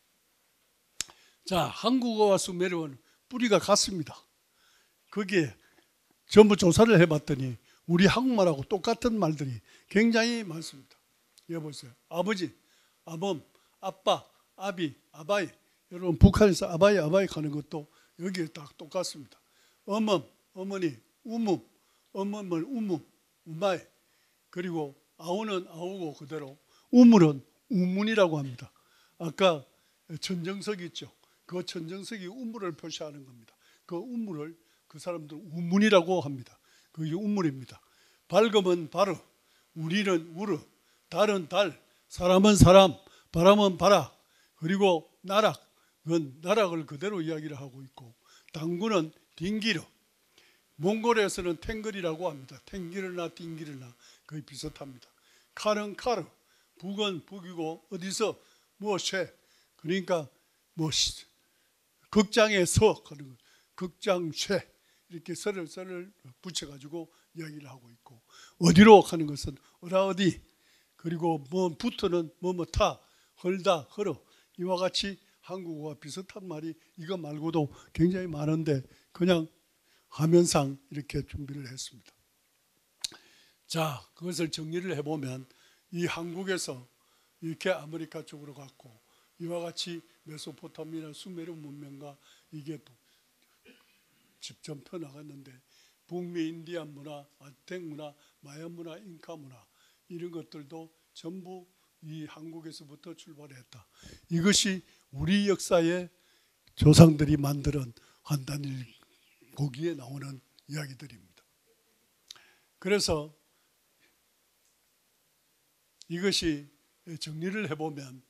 자, 한국어와 수메르어는 뿌리가 같습니다. 거기에 전부 조사를 해봤더니 우리 한국말하고 똑같은 말들이 굉장히 많습니다. 여기 보세요. 아버지, 아범, 아빠, 아비, 아바이. 여러분 북한에서 아바이, 아바이 하는 것도 여기에 딱 똑같습니다. 어멈, 어머니, 우문, 어멈을 우문, 우마이. 그리고 아우는 아우고 그대로 우물은 우문이라고 합니다. 아까 천정석이 있죠. 그 천정석이 우물을 표시하는 겁니다. 그 우물을 그 사람들 우문이라고 합니다. 그게 우물입니다. 밝음은 바르, 우리는 우르, 달은 달, 사람은 사람, 바람은 바라, 그리고 나락, 그건 나락을 그대로 이야기를 하고 있고 당구는 딩기르, 몽골에서는 탱글이라고 합니다. 탱기르나 딩기르나 거의 비슷합니다. 칼은 카르, 북은 북이고 어디서 뭐쇠 그러니까 뭐 극장에서 극장쇠 이렇게 설을 설을 붙여가지고 이야기를 하고 있고 어디로 하는 것은 어라 어디 그리고 뭐 부터는 뭐뭐 타 헐다 헐어 이와 같이 한국어와 비슷한 말이 이거 말고도 굉장히 많은데 그냥 화면상 이렇게 준비를 했습니다. 자, 그것을 정리를 해보면 이 한국에서 이렇게 아메리카 쪽으로 갔고 이와 같이 메소포타미아 수메르 문명과 이게 또 직접 펴나갔는데 북미 인디안 문화, 아텍 문화, 마야 문화, 잉카 문화 이런 것들도 전부 이 한국에서부터 출발했다. 이것이 우리 역사의 조상들이 만드는 한단일 거기에 나오는 이야기들입니다. 그래서 이것이 정리를 해보면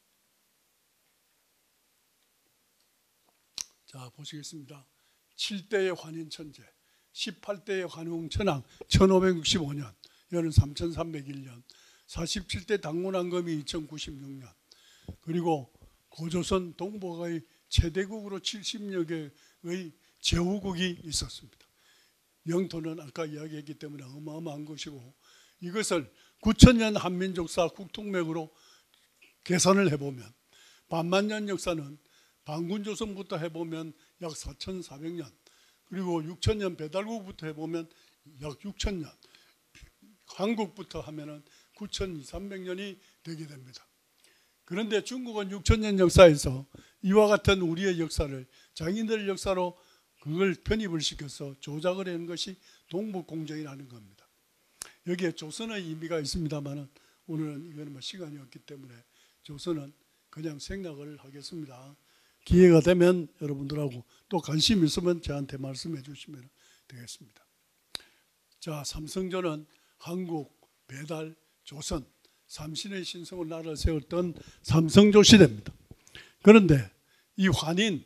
자 보시겠습니다. 칠 대의 환인천재, 십팔 대의 환웅천왕 천오백육십오 년, 이거는 삼천삼백일 년, 사십칠 대 당군왕검이 이천구십육 년, 그리고 고조선 동북아의 최대국으로 칠십여 개의 제후국이 있었습니다. 영토는 아까 이야기했기 때문에 어마어마한 것이고 이것을 구천 년 한민족사 국통맥으로 계산을 해보면 반만년 역사는 반군조선부터 해보면 약 사천사백 년 그리고 육천 년 배달국부터 해보면 약 육천 년 한국부터 하면은 구천이백삼백 년이 되게 됩니다. 그런데 중국은 육천 년 역사에서 이와 같은 우리의 역사를 자기들 역사로 그걸 편입을 시켜서 조작을 한 것이 동북공정이라는 겁니다. 여기에 조선의 의미가 있습니다만 오늘은 이거는 뭐 시간이 없기 때문에 조선은 그냥 생략을 하겠습니다. 기회가 되면 여러분들하고 또 관심 있으면 저한테 말씀해 주시면 되겠습니다. 자, 삼성전은 한국 배달, 조선, 삼신의 신성을 나라를 세웠던 삼성조 시대입니다. 그런데 이 환인,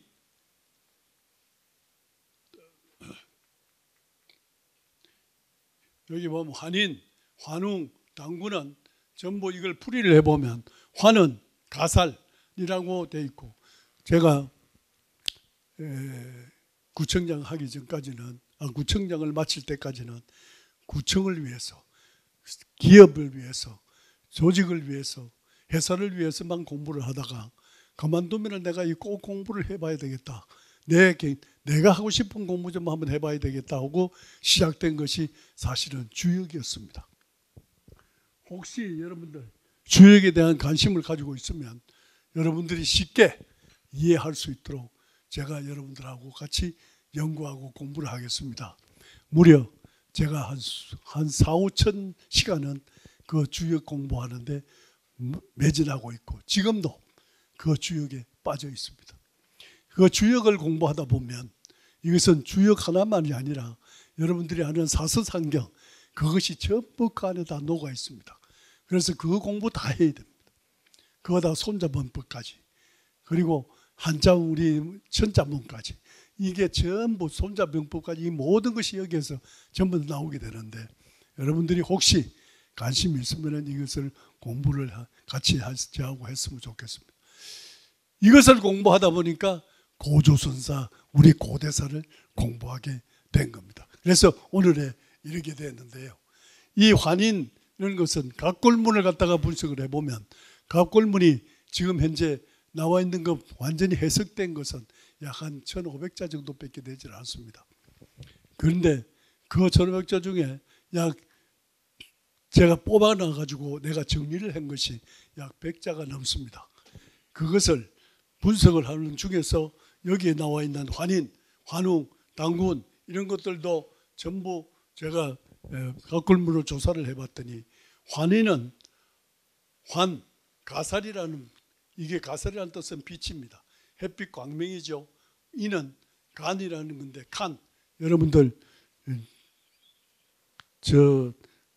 여기 보면 환인, 환웅, 당군은 전부 이걸 풀이를 해보면 환은 가살이라고 되어 있고, 제가 에, 구청장 하기 전까지는, 아, 구청장을 마칠 때까지는 구청을 위해서, 기업을 위해서, 조직을 위해서, 회사를 위해서만 공부를 하다가 그만두면 내가 이 꼭 공부를 해봐야 되겠다, 내, 내가 하고 싶은 공부 좀 한번 해봐야 되겠다 하고 시작된 것이 사실은 주역이었습니다. 혹시 여러분들 주역에 대한 관심을 가지고 있으면 여러분들이 쉽게 이해할 수 있도록 제가 여러분들하고 같이 연구하고 공부를 하겠습니다. 무려 제가 한, 한 사오천 시간은 그 주역 공부하는데 매진하고 있고, 지금도 그 주역에 빠져 있습니다. 그 주역을 공부하다 보면 이것은 주역 하나만이 아니라 여러분들이 아는 사서상경, 그것이 전부 그 안에 다 녹아 있습니다. 그래서 그 공부 다 해야 됩니다. 그거 다 손자문법까지, 그리고 한자 우리 천자문까지, 이게 전부 손자병법까지, 이 모든 것이 여기에서 전부 나오게 되는데, 여러분들이 혹시 관심이 있으면 이것을 공부를 같이 하고 했으면 좋겠습니다. 이것을 공부하다 보니까 고조선사, 우리 고대사를 공부하게 된 겁니다. 그래서 오늘에 이르게 되었는데요. 이 환인 이런 것은 갑골문을 갖다가 분석을 해보면, 갑골문이 지금 현재 나와 있는 것 완전히 해석된 것은 약 한 천오백 자 정도밖에 되지 않습니다. 그런데 그 천오백 자 중에 약 제가 뽑아놔가지고 내가 정리를 한 것이 약 백 자가 넘습니다. 그것을 분석을 하는 중에서 여기에 나와 있는 환인, 환웅, 당군 이런 것들도 전부 제가 갑골문으로 조사를 해봤더니, 환인은 환, 가살이라는, 이게 가살이라는 뜻은 빛입니다. 햇빛 광명이죠. 이는 간이라는 건데, 간, 여러분들 저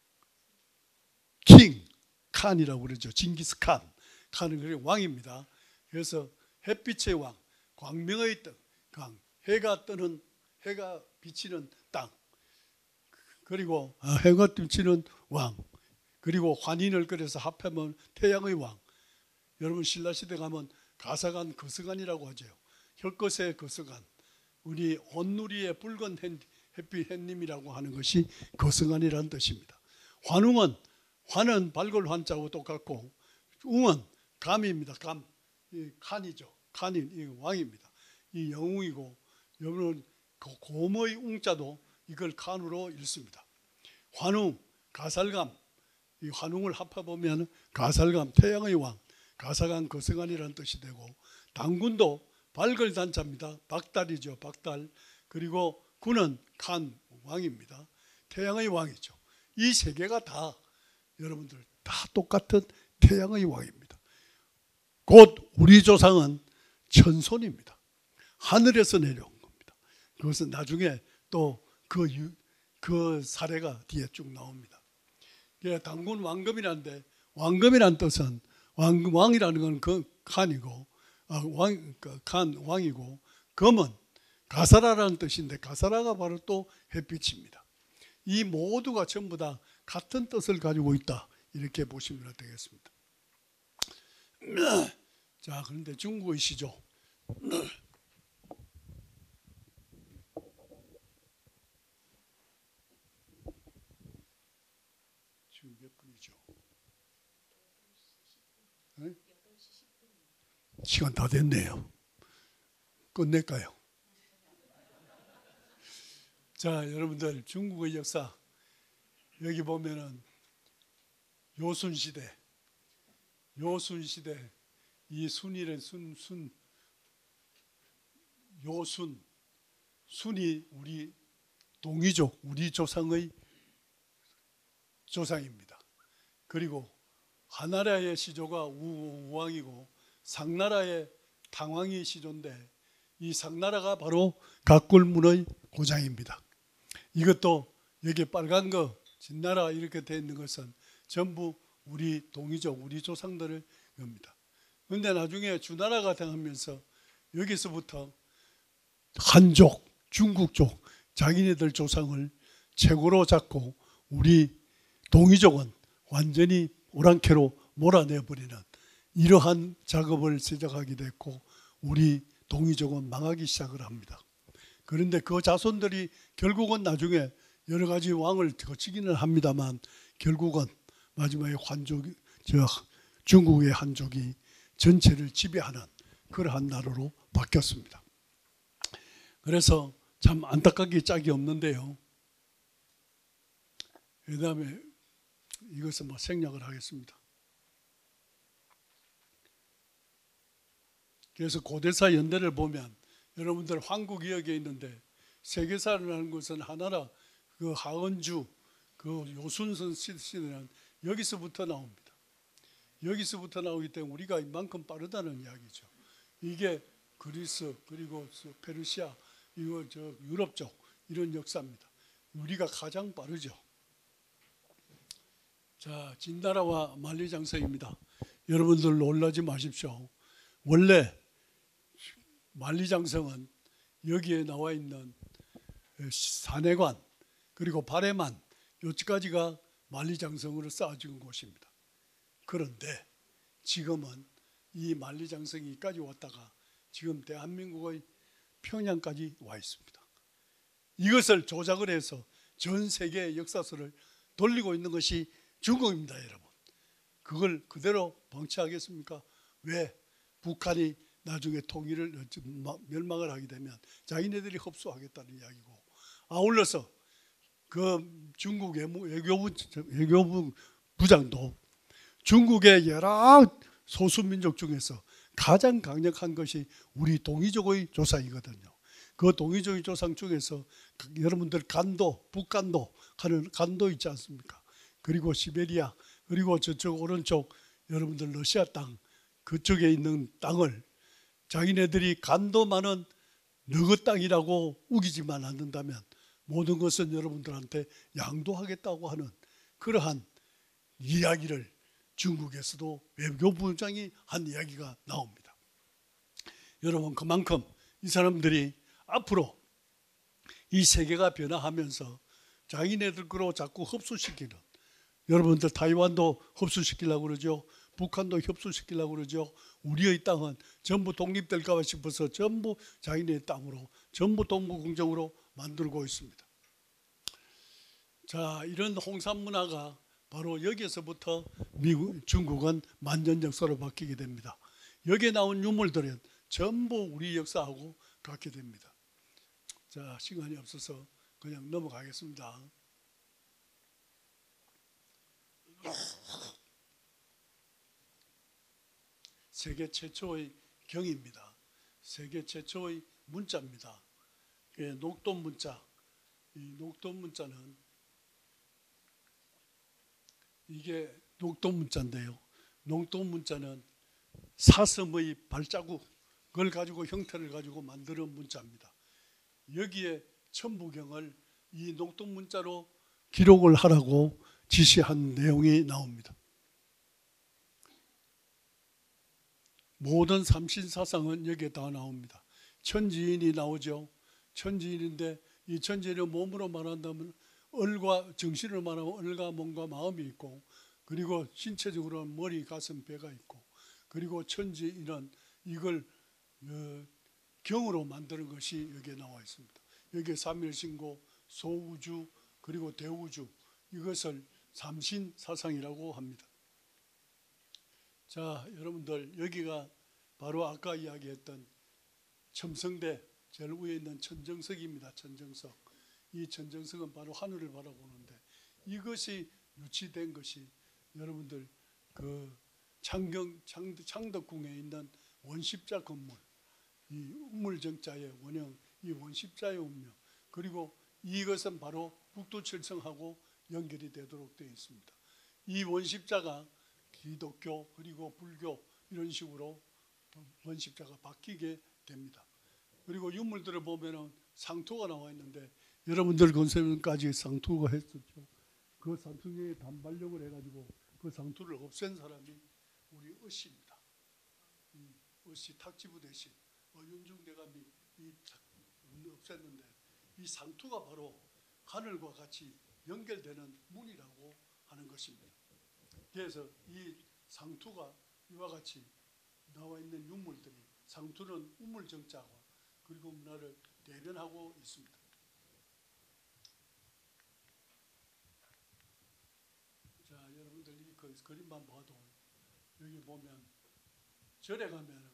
킹, 칸이라고 그러죠. 징기스칸, 칸은 그게 왕입니다. 그래서 햇빛의 왕, 광명의 땅, 강, 해가 뜨는, 해가 비치는 땅, 그리고 해가 비치는 왕, 그리고 환인을 그래서 합하면 태양의 왕. 여러분 신라시대 가면 가사간 거서간이라고 하죠. 혈것의 거서간, 우리 온누리의 붉은 햇빛 햇님이라고 하는 것이 거서간이라는 뜻입니다. 환웅은, 환은 발골 환자하고 똑같고, 웅은 감입니다. 감, 이 칸이죠. 칸이 이 왕입니다. 이 영웅이고, 여러분 곰의 웅자도 이걸 칸으로 읽습니다. 환웅, 가살감, 이 환웅을 합해보면 가살감, 태양의 왕, 가사간 거서간이라는 뜻이 되고, 당군도 발걸 단자입니다. 박달이죠. 박달. 그리고 군은 칸, 왕입니다. 태양의 왕이죠. 이 세 개가 다 여러분들 다 똑같은 태양의 왕입니다. 곧 우리 조상은 천손입니다. 하늘에서 내려온 겁니다. 그것은 나중에 또 그 그 사례가 뒤에 쭉 나옵니다. 당군 왕금이라는데, 왕금이라는 뜻은 왕, 왕이라는 건 그 칸이고, 아, 왕, 그 칸 왕이고, 금은 가사라라는 뜻인데, 가사라가 바로 또 햇빛입니다. 이 모두가 전부 다 같은 뜻을 가지고 있다, 이렇게 보시면 되겠습니다. 자, 그런데 중국의 시조, 지금 몇 분이죠? 네? 시간 다 됐네요. 끝낼까요? 자, 여러분들 중국의 역사, 여기 보면은 요순시대, 요순시대, 이 순이는 순, 순, 요순, 순이 우리 동이족, 우리 조상의 조상입니다. 그리고 하나라의 시조가 우왕이고, 상나라의 당왕이 시조인데, 이 상나라가 바로 갑골문의 고장입니다. 이것도 여기 빨간 거 진나라 이렇게 되어 있는 것은 전부 우리 동이족, 우리 조상들을 겁니다. 그런데 나중에 주나라가 되면서 여기서부터 한족, 중국족, 자기네들 조상을 최고로 잡고 우리 동이족은 완전히 오랑캐로 몰아내버리는 이러한 작업을 시작하게 됐고 우리 동이족은 망하기 시작을 합니다. 그런데 그 자손들이 결국은 나중에 여러 가지 왕을 거치기는 합니다만 결국은 마지막에 환족, 저 중국의 한족이 전체를 지배하는 그러한 나라로 바뀌었습니다. 그래서 참 안타깝게 짝이 없는데요. 그 다음에 이것은 뭐 생략을 하겠습니다. 그래서 고대사 연대를 보면 여러분들 한국이역에 있는데 세계사라는 것은 하나라 그 하은주 그 요순선 시대는 여기서부터 나옵니다. 여기서부터 나오기 때문에 우리가 이만큼 빠르다는 이야기죠. 이게 그리스 그리고 페르시아 이거 저 유럽 쪽 이런 역사입니다. 우리가 가장 빠르죠. 자, 진나라와 만리장성입니다. 여러분들 놀라지 마십시오. 원래 만리장성은 여기에 나와 있는 산해관 그리고 발해만 여기까지가 만리장성으로 쌓아진 곳입니다. 그런데 지금은 이 만리장성이 여기까지 왔다가 지금 대한민국의 평양까지 와 있습니다. 이것을 조작을 해서 전 세계의 역사서를 돌리고 있는 것이 중국입니다, 여러분. 그걸 그대로 방치하겠습니까? 왜? 북한이 나중에 통일을 멸망을 하게 되면 자기네들이 흡수하겠다는 이야기고, 아울러서 그 중국 외교부, 외교부 부장도 중국의 여러 소수민족 중에서 가장 강력한 것이 우리 동이족의 조상이거든요. 그 동이족의 조상 중에서 여러분들 간도, 북간도 하는 간도 있지 않습니까? 그리고 시베리아, 그리고 저쪽 오른쪽 여러분들 러시아 땅, 그쪽에 있는 땅을 자기네들이 간도 많은 너그 땅이라고 우기지만 않는다면 모든 것은 여러분들한테 양도하겠다고 하는 그러한 이야기를 중국에서도 외교부장이 한 이야기가 나옵니다. 여러분, 그만큼 이 사람들이 앞으로 이 세계가 변화하면서 자기네들 거로 자꾸 흡수시키는, 여러분들 타이완도 흡수시키려고 그러죠. 북한도 흡수시키려고 그러죠. 우리의 땅은 전부 독립될까 싶어서 전부 자기네 땅으로, 전부 동부공정으로 만들고 있습니다. 자, 이런 홍산 문화가 바로 여기에서부터 미국, 중국은 만년 역사로 바뀌게 됩니다. 여기에 나온 유물들은 전부 우리 역사하고 같게 됩니다. 자, 시간이 없어서 그냥 넘어가겠습니다. 세계 최초의 경입니다. 세계 최초의 문자입니다. 녹돈 문자. 이 녹돈 문자는 이게 녹돈 문자인데요. 녹돈 문자는 사슴의 발자국을 가지고 형태를 가지고 만드는 문자입니다. 여기에 천부경을 이 녹돈 문자로 기록을 하라고 지시한 내용이 나옵니다. 모든 삼신사상은 여기에 다 나옵니다. 천지인이 나오죠. 천지인인데 이 천지인의 몸으로 말한다면 얼과 정신을 말하면 얼과 몸과 마음이 있고, 그리고 신체적으로는 머리, 가슴, 배가 있고, 그리고 천지인은 이걸 어, 경으로 만드는 것이 여기에 나와 있습니다. 여기에 삼일신고, 소우주, 그리고 대우주, 이것을 삼신사상이라고 합니다. 자, 여러분들, 여기가 바로 아까 이야기했던 첨성대 제일 위에 있는 천정석입니다. 천정석. 이 천정석은 바로 하늘을 바라보는데, 이것이 유치된 것이 여러분들 그 창경 창덕궁에 있는 원십자 건물, 이 우물정자의 원형, 이 원십자의 운명, 그리고 이것은 바로 북두칠성하고 연결이 되도록 되어 있습니다. 이 원십자가 기독교 그리고 불교 이런 식으로 원십자가 바뀌게 됩니다. 그리고 유물들을 보면은 상토가 나와 있는데, 여러분들 건설까지 상토가 했었죠. 그 산성령에 단발력을 해가지고 그 상투를 없앤 사람이 우리 어씨입니다. 이 어씨 탁지부 대신 어윤중 대감이 이 없앴는데 이 상투가 바로 하늘과 같이 연결되는 문이라고 하는 것입니다. 그래서 이 상투가 이와 같이 나와 있는 유물들이 상투는 우물정자와 그리고 문화를 대변하고 있습니다. 자, 여러분들 이 그림만 봐도 여기 보면 절에 가면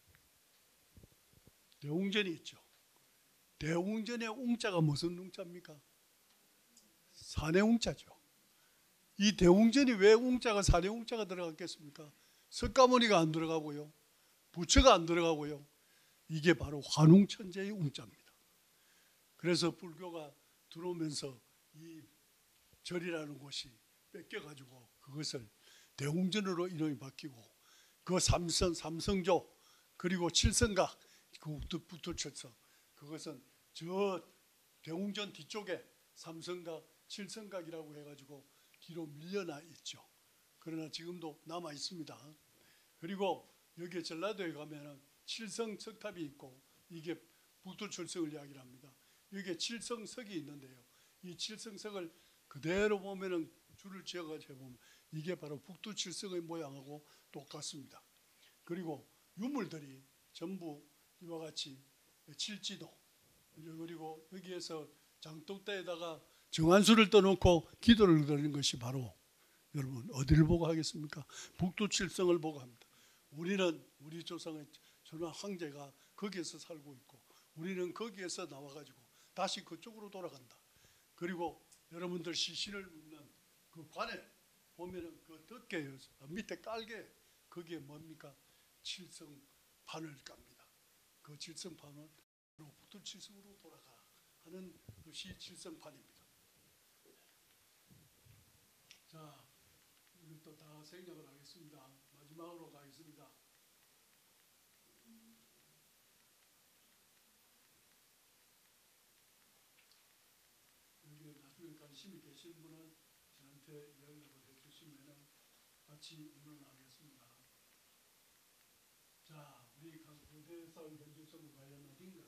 대웅전이 있죠. 대웅전의 웅자가 무슨 웅자입니까? 산의 웅자죠. 이 대웅전이 왜 웅자가 산의 웅자가 들어갔겠습니까? 석가모니가 안 들어가고요. 부처가 안 들어가고요. 이게 바로 환웅천재의 웅자입니다. 그래서 불교가 들어오면서 이 절이라는 곳이 뺏겨가지고 그것을 대웅전으로 이름이 바뀌고 그 삼성, 삼성조 그리고 칠성각 그 부처철성 그것은 저 대웅전 뒤쪽에 삼성각, 칠성각이라고 해가지고 뒤로 밀려나 있죠. 그러나 지금도 남아 있습니다. 그리고 여기 전라도에 가면은 칠성석탑이 있고 이게 북두철성을 이야기합니다. 여기에 칠성석이 있는데요. 이 칠성석을 그대로 보면은 줄을 지어가지고 보면 이게 바로 북두칠성의 모양하고 똑같습니다. 그리고 유물들이 전부 이와 같이 칠지도 그리고 여기에서 장독대에다가 정한수를 떠놓고 기도를 드리는 것이 바로 여러분 어디를 보고 하겠습니까? 북두칠성을 보고 합니다. 우리는 우리 조상의 전하 황제가 거기에서 살고 있고 우리는 거기에서 나와가지고 다시 그쪽으로 돌아간다. 그리고 여러분들 시신을 묻는 그 관에 보면은 그 덮개 밑에 깔개 거기에 뭡니까? 칠성판을 깝니다. 그 칠성판은 북두칠성으로 돌아가 하는 것이 칠성판입니다. 자, 이것도 다 생략을 하겠습니다. 마지막으로 가겠습니다. 여기 나중에 관심이 계신 분은 저한테 연락을 해주시면 같이 의논하겠습니다. 자, 우리 강대설 현주설 과연 어딘가?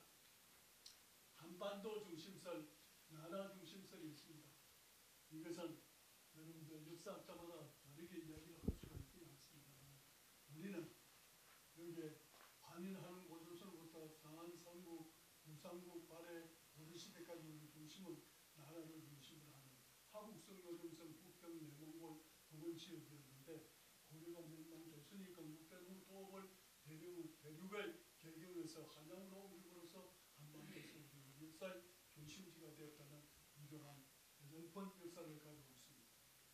한반도 중심설, 나라 중심설이 있습니다. 이것은 여러분들 역사학자마다 다르게 이야기를 할 수가 있긴 않습니다. 우리는 여기에 한인하는 고조선부터 상한, 삼국, 유상국, 발해, 고려시대까지 우리 중심은 나라를 중심으로 하는 하국성, 요정성, 북경, 내몽골, 북원 지역이었는데 고려가 멸망, 조선이 건국된 도읍을 대륙, 대륙을 개경해서 한양으로 옮김으로써 한반도에서 우리 역사의 중심지가 되었다는 유명한 여덟번 역사를 가지고 있습니다.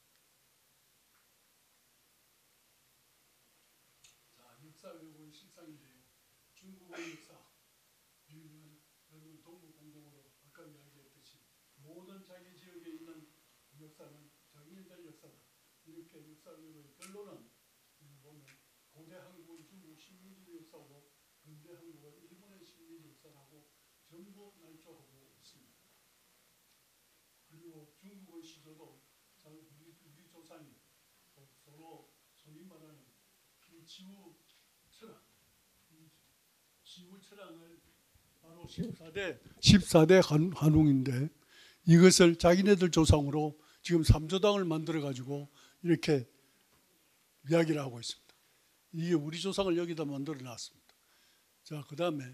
자, 역사 외국의 실상인데요. 중국의 역사, 우리는 여러분 동북공동으로 아까 이야기했듯이 모든 자기 지역에 있는 역사는 자기인들 역사다. 이렇게 역사 외국의 결론은 보면 고대 한국은 중국 식민지 역사고 근대 한국은 일본의 식민지 역사라고 전부 날조하고 있습니다. 그리고 중국의 시조도 우리, 우리 조상이 서로 소위 말하는 이 지우 철학, 이 지우 철학을 바로 십사 대 십사 대 한, 한웅인데 이것을 자기네들 조상으로 지금 삼조당을 만들어 가지고 이렇게 이야기를 하고 있습니다. 이게 우리 조상을 여기다 만들어 놨습니다. 자, 그 다음에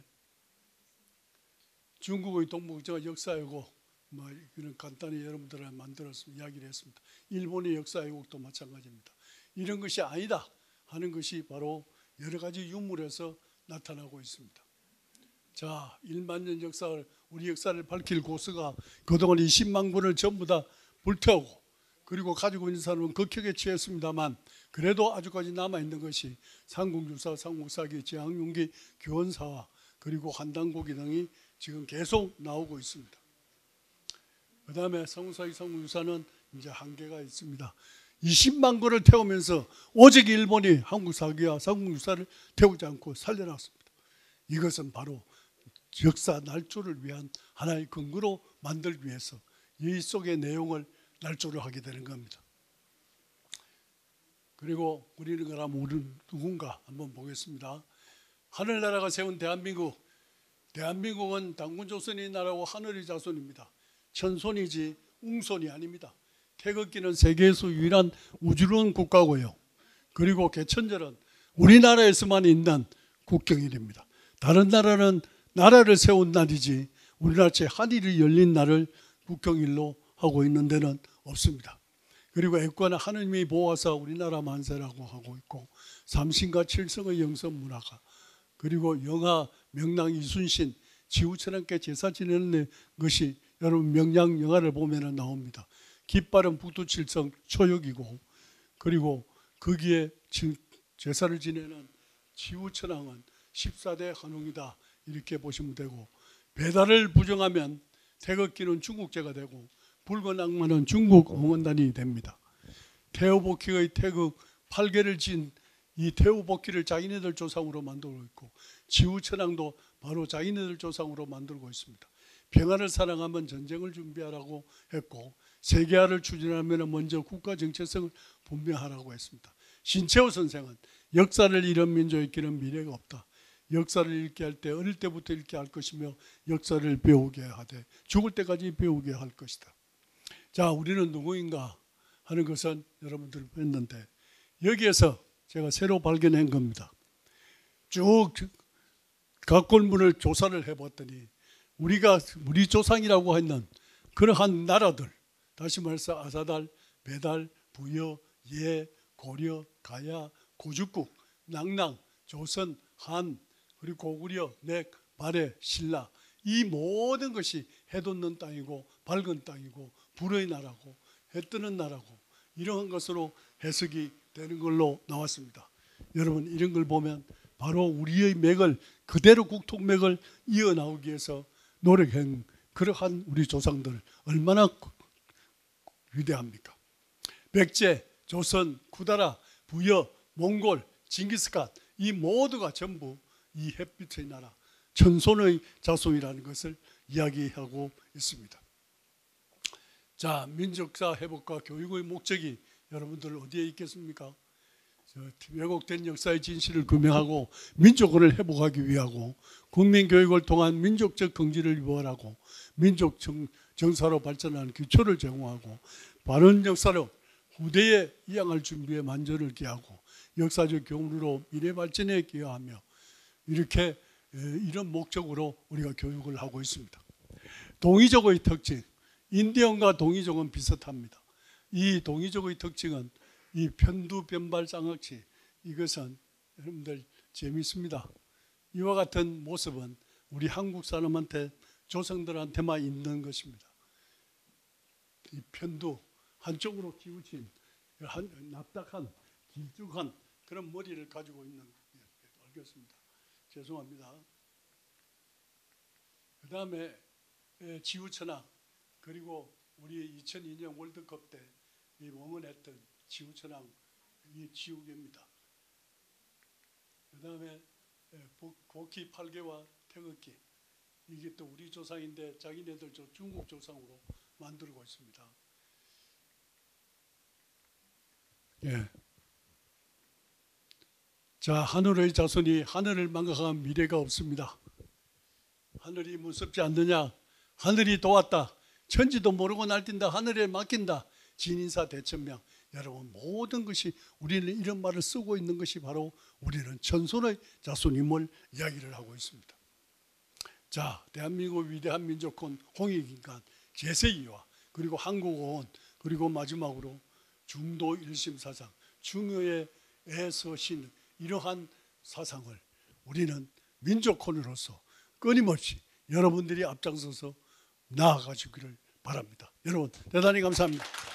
중국의 동북제가 역사이고 뭐 이런 간단히 여러분들을 만들어서 이야기를 했습니다. 일본의 역사 왜곡도 마찬가지입니다. 이런 것이 아니다 하는 것이 바로 여러 가지 유물에서 나타나고 있습니다. 자, 일만 년 역사를 우리 역사를 밝힐 고스가 그동안 이십만 군을 전부 다 불태우고 그리고 가지고 있는 사람은 극격에 취했습니다만 그래도 아직까지 남아있는 것이 삼국유사, 삼국사기, 제왕윤기, 교원사화 그리고 한당고기 등이 지금 계속 나오고 있습니다. 그 다음에 삼국사기, 삼국유사는 이제 한계가 있습니다. 이십만 군을 태우면서 오직 일본이 한국사기와 삼국유사를 태우지 않고 살려놨습니다. 이것은 바로 역사 날조를 위한 하나의 근거로 만들기 위해서 이 속의 내용을 날조를 하게 되는 겁니다. 그리고 우리는 그럼 우리 누군가 한번 보겠습니다. 하늘나라가 세운 대한민국. 대한민국은 당군조선의 나라고 하늘의 자손입니다. 천손이지 웅손이 아닙니다. 태극기는 세계에서 유일한 우주론 국가고요. 그리고 개천절은 우리나라에서만 있는 국경일입니다. 다른 나라는 나라를 세운 날이지 우리나라처럼 하늘이 열린 날을 국경일로 하고 있는 데는 없습니다. 그리고 애권은 하느님이 보호하사 우리나라 만세라고 하고 있고, 삼신과 칠성의 영성 문화가, 그리고 영하 명랑 이순신 지구천왕께 제사 지내는 것이 여러분 명량 영화를 보면 나옵니다. 깃발은 북두칠성 초역이고, 그리고 거기에 제사를 지내는 지구천왕은 십사 대 한웅이다 이렇게 보시면 되고, 배달을 부정하면 태극기는 중국제가 되고 붉은 악마는 중국 응원단이 됩니다. 태호복희의 태극 팔 개를 진 이 태호복희를 자기네들 조상으로 만들고 있고, 지구천왕도 바로 자기네들 조상으로 만들고 있습니다. 평화를 사랑하면 전쟁을 준비하라고 했고, 세계화를 추진하면 먼저 국가 정체성을 분명하라고 했습니다. 신채호 선생은 역사를 잃은 민족에게는 미래가 없다. 역사를 읽게 할 때 어릴 때부터 읽게 할 것이며 역사를 배우게 하되 죽을 때까지 배우게 할 것이다. 자, 우리는 누구인가 하는 것은 여러분들 뵀는데, 여기에서 제가 새로 발견한 겁니다. 쭉 각골문을 조사를 해봤더니 우리가 우리 조상이라고 했는 그러한 나라들, 다시 말해서 아사달, 배달, 부여, 예, 고려, 가야, 고죽국, 낭랑, 조선, 한, 그리고 고구려, 맥, 발해, 신라, 이 모든 것이 해 돋는 땅이고 밝은 땅이고 불의 나라고 해 뜨는 나라고 이러한 것으로 해석이 되는 걸로 나왔습니다. 여러분, 이런 걸 보면 바로 우리의 맥을 그대로 국토맥을 이어나오기 위해서 노력한 그러한 우리 조상들 얼마나 위대합니까? 백제, 조선, 구다라, 부여, 몽골, 징기스칸, 이 모두가 전부 이 햇빛의 나라 천손의 자손이라는 것을 이야기하고 있습니다. 자, 민족사 회복과 교육의 목적이 여러분들 어디에 있겠습니까? 왜곡된 역사의 진실을 규명하고 민족권을 회복하기 위하고, 국민교육을 통한 민족적 긍지를 유발하고 민족 정, 정사로 발전하는 기초를 제공하고, 바른 역사로 후대에 이양할 준비에 만전을 기하고 역사적 교훈으로 미래 발전에 기여하며, 이렇게 이런 목적으로 우리가 교육을 하고 있습니다. 동이족의 특징, 인디언과 동이족은 비슷합니다. 이 동이족의 특징은 이 편두 변발 쌍악치, 이것은 여러분들 재미있습니다. 이와 같은 모습은 우리 한국 사람한테, 조상들한테만 있는 것입니다. 이 편두, 한쪽으로 기우친 한, 납작한 길쭉한 그런 머리를 가지고 있는, 알겠습니다. 죄송합니다. 그 다음에 지구천왕, 그리고 우리 이천이 년 월드컵 때 이 응원했던 지구천왕, 이 지우개입니다. 그 다음에 복희 팔 개와 태극기, 이게 또 우리 조상인데 자기네들 저 중국 조상으로 만들고 있습니다. 예. 자, 하늘의 자손이 하늘을 망각한 미래가 없습니다. 하늘이 무섭지 않느냐? 하늘이 도왔다. 천지도 모르고 날뛴다. 하늘에 맡긴다. 진인사 대천명. 여러분, 모든 것이 우리는 이런 말을 쓰고 있는 것이 바로 우리는 천손의 자손임을 이야기를 하고 있습니다. 자, 대한민국 위대한 민족혼 홍익인간 제세이와 그리고 한국어원, 그리고 마지막으로 중도 일심 사상, 중요의 애서신, 이러한 사상을 우리는 민족혼으로서 끊임없이 여러분들이 앞장서서 나아가시기를 바랍니다. 여러분, 대단히 감사합니다.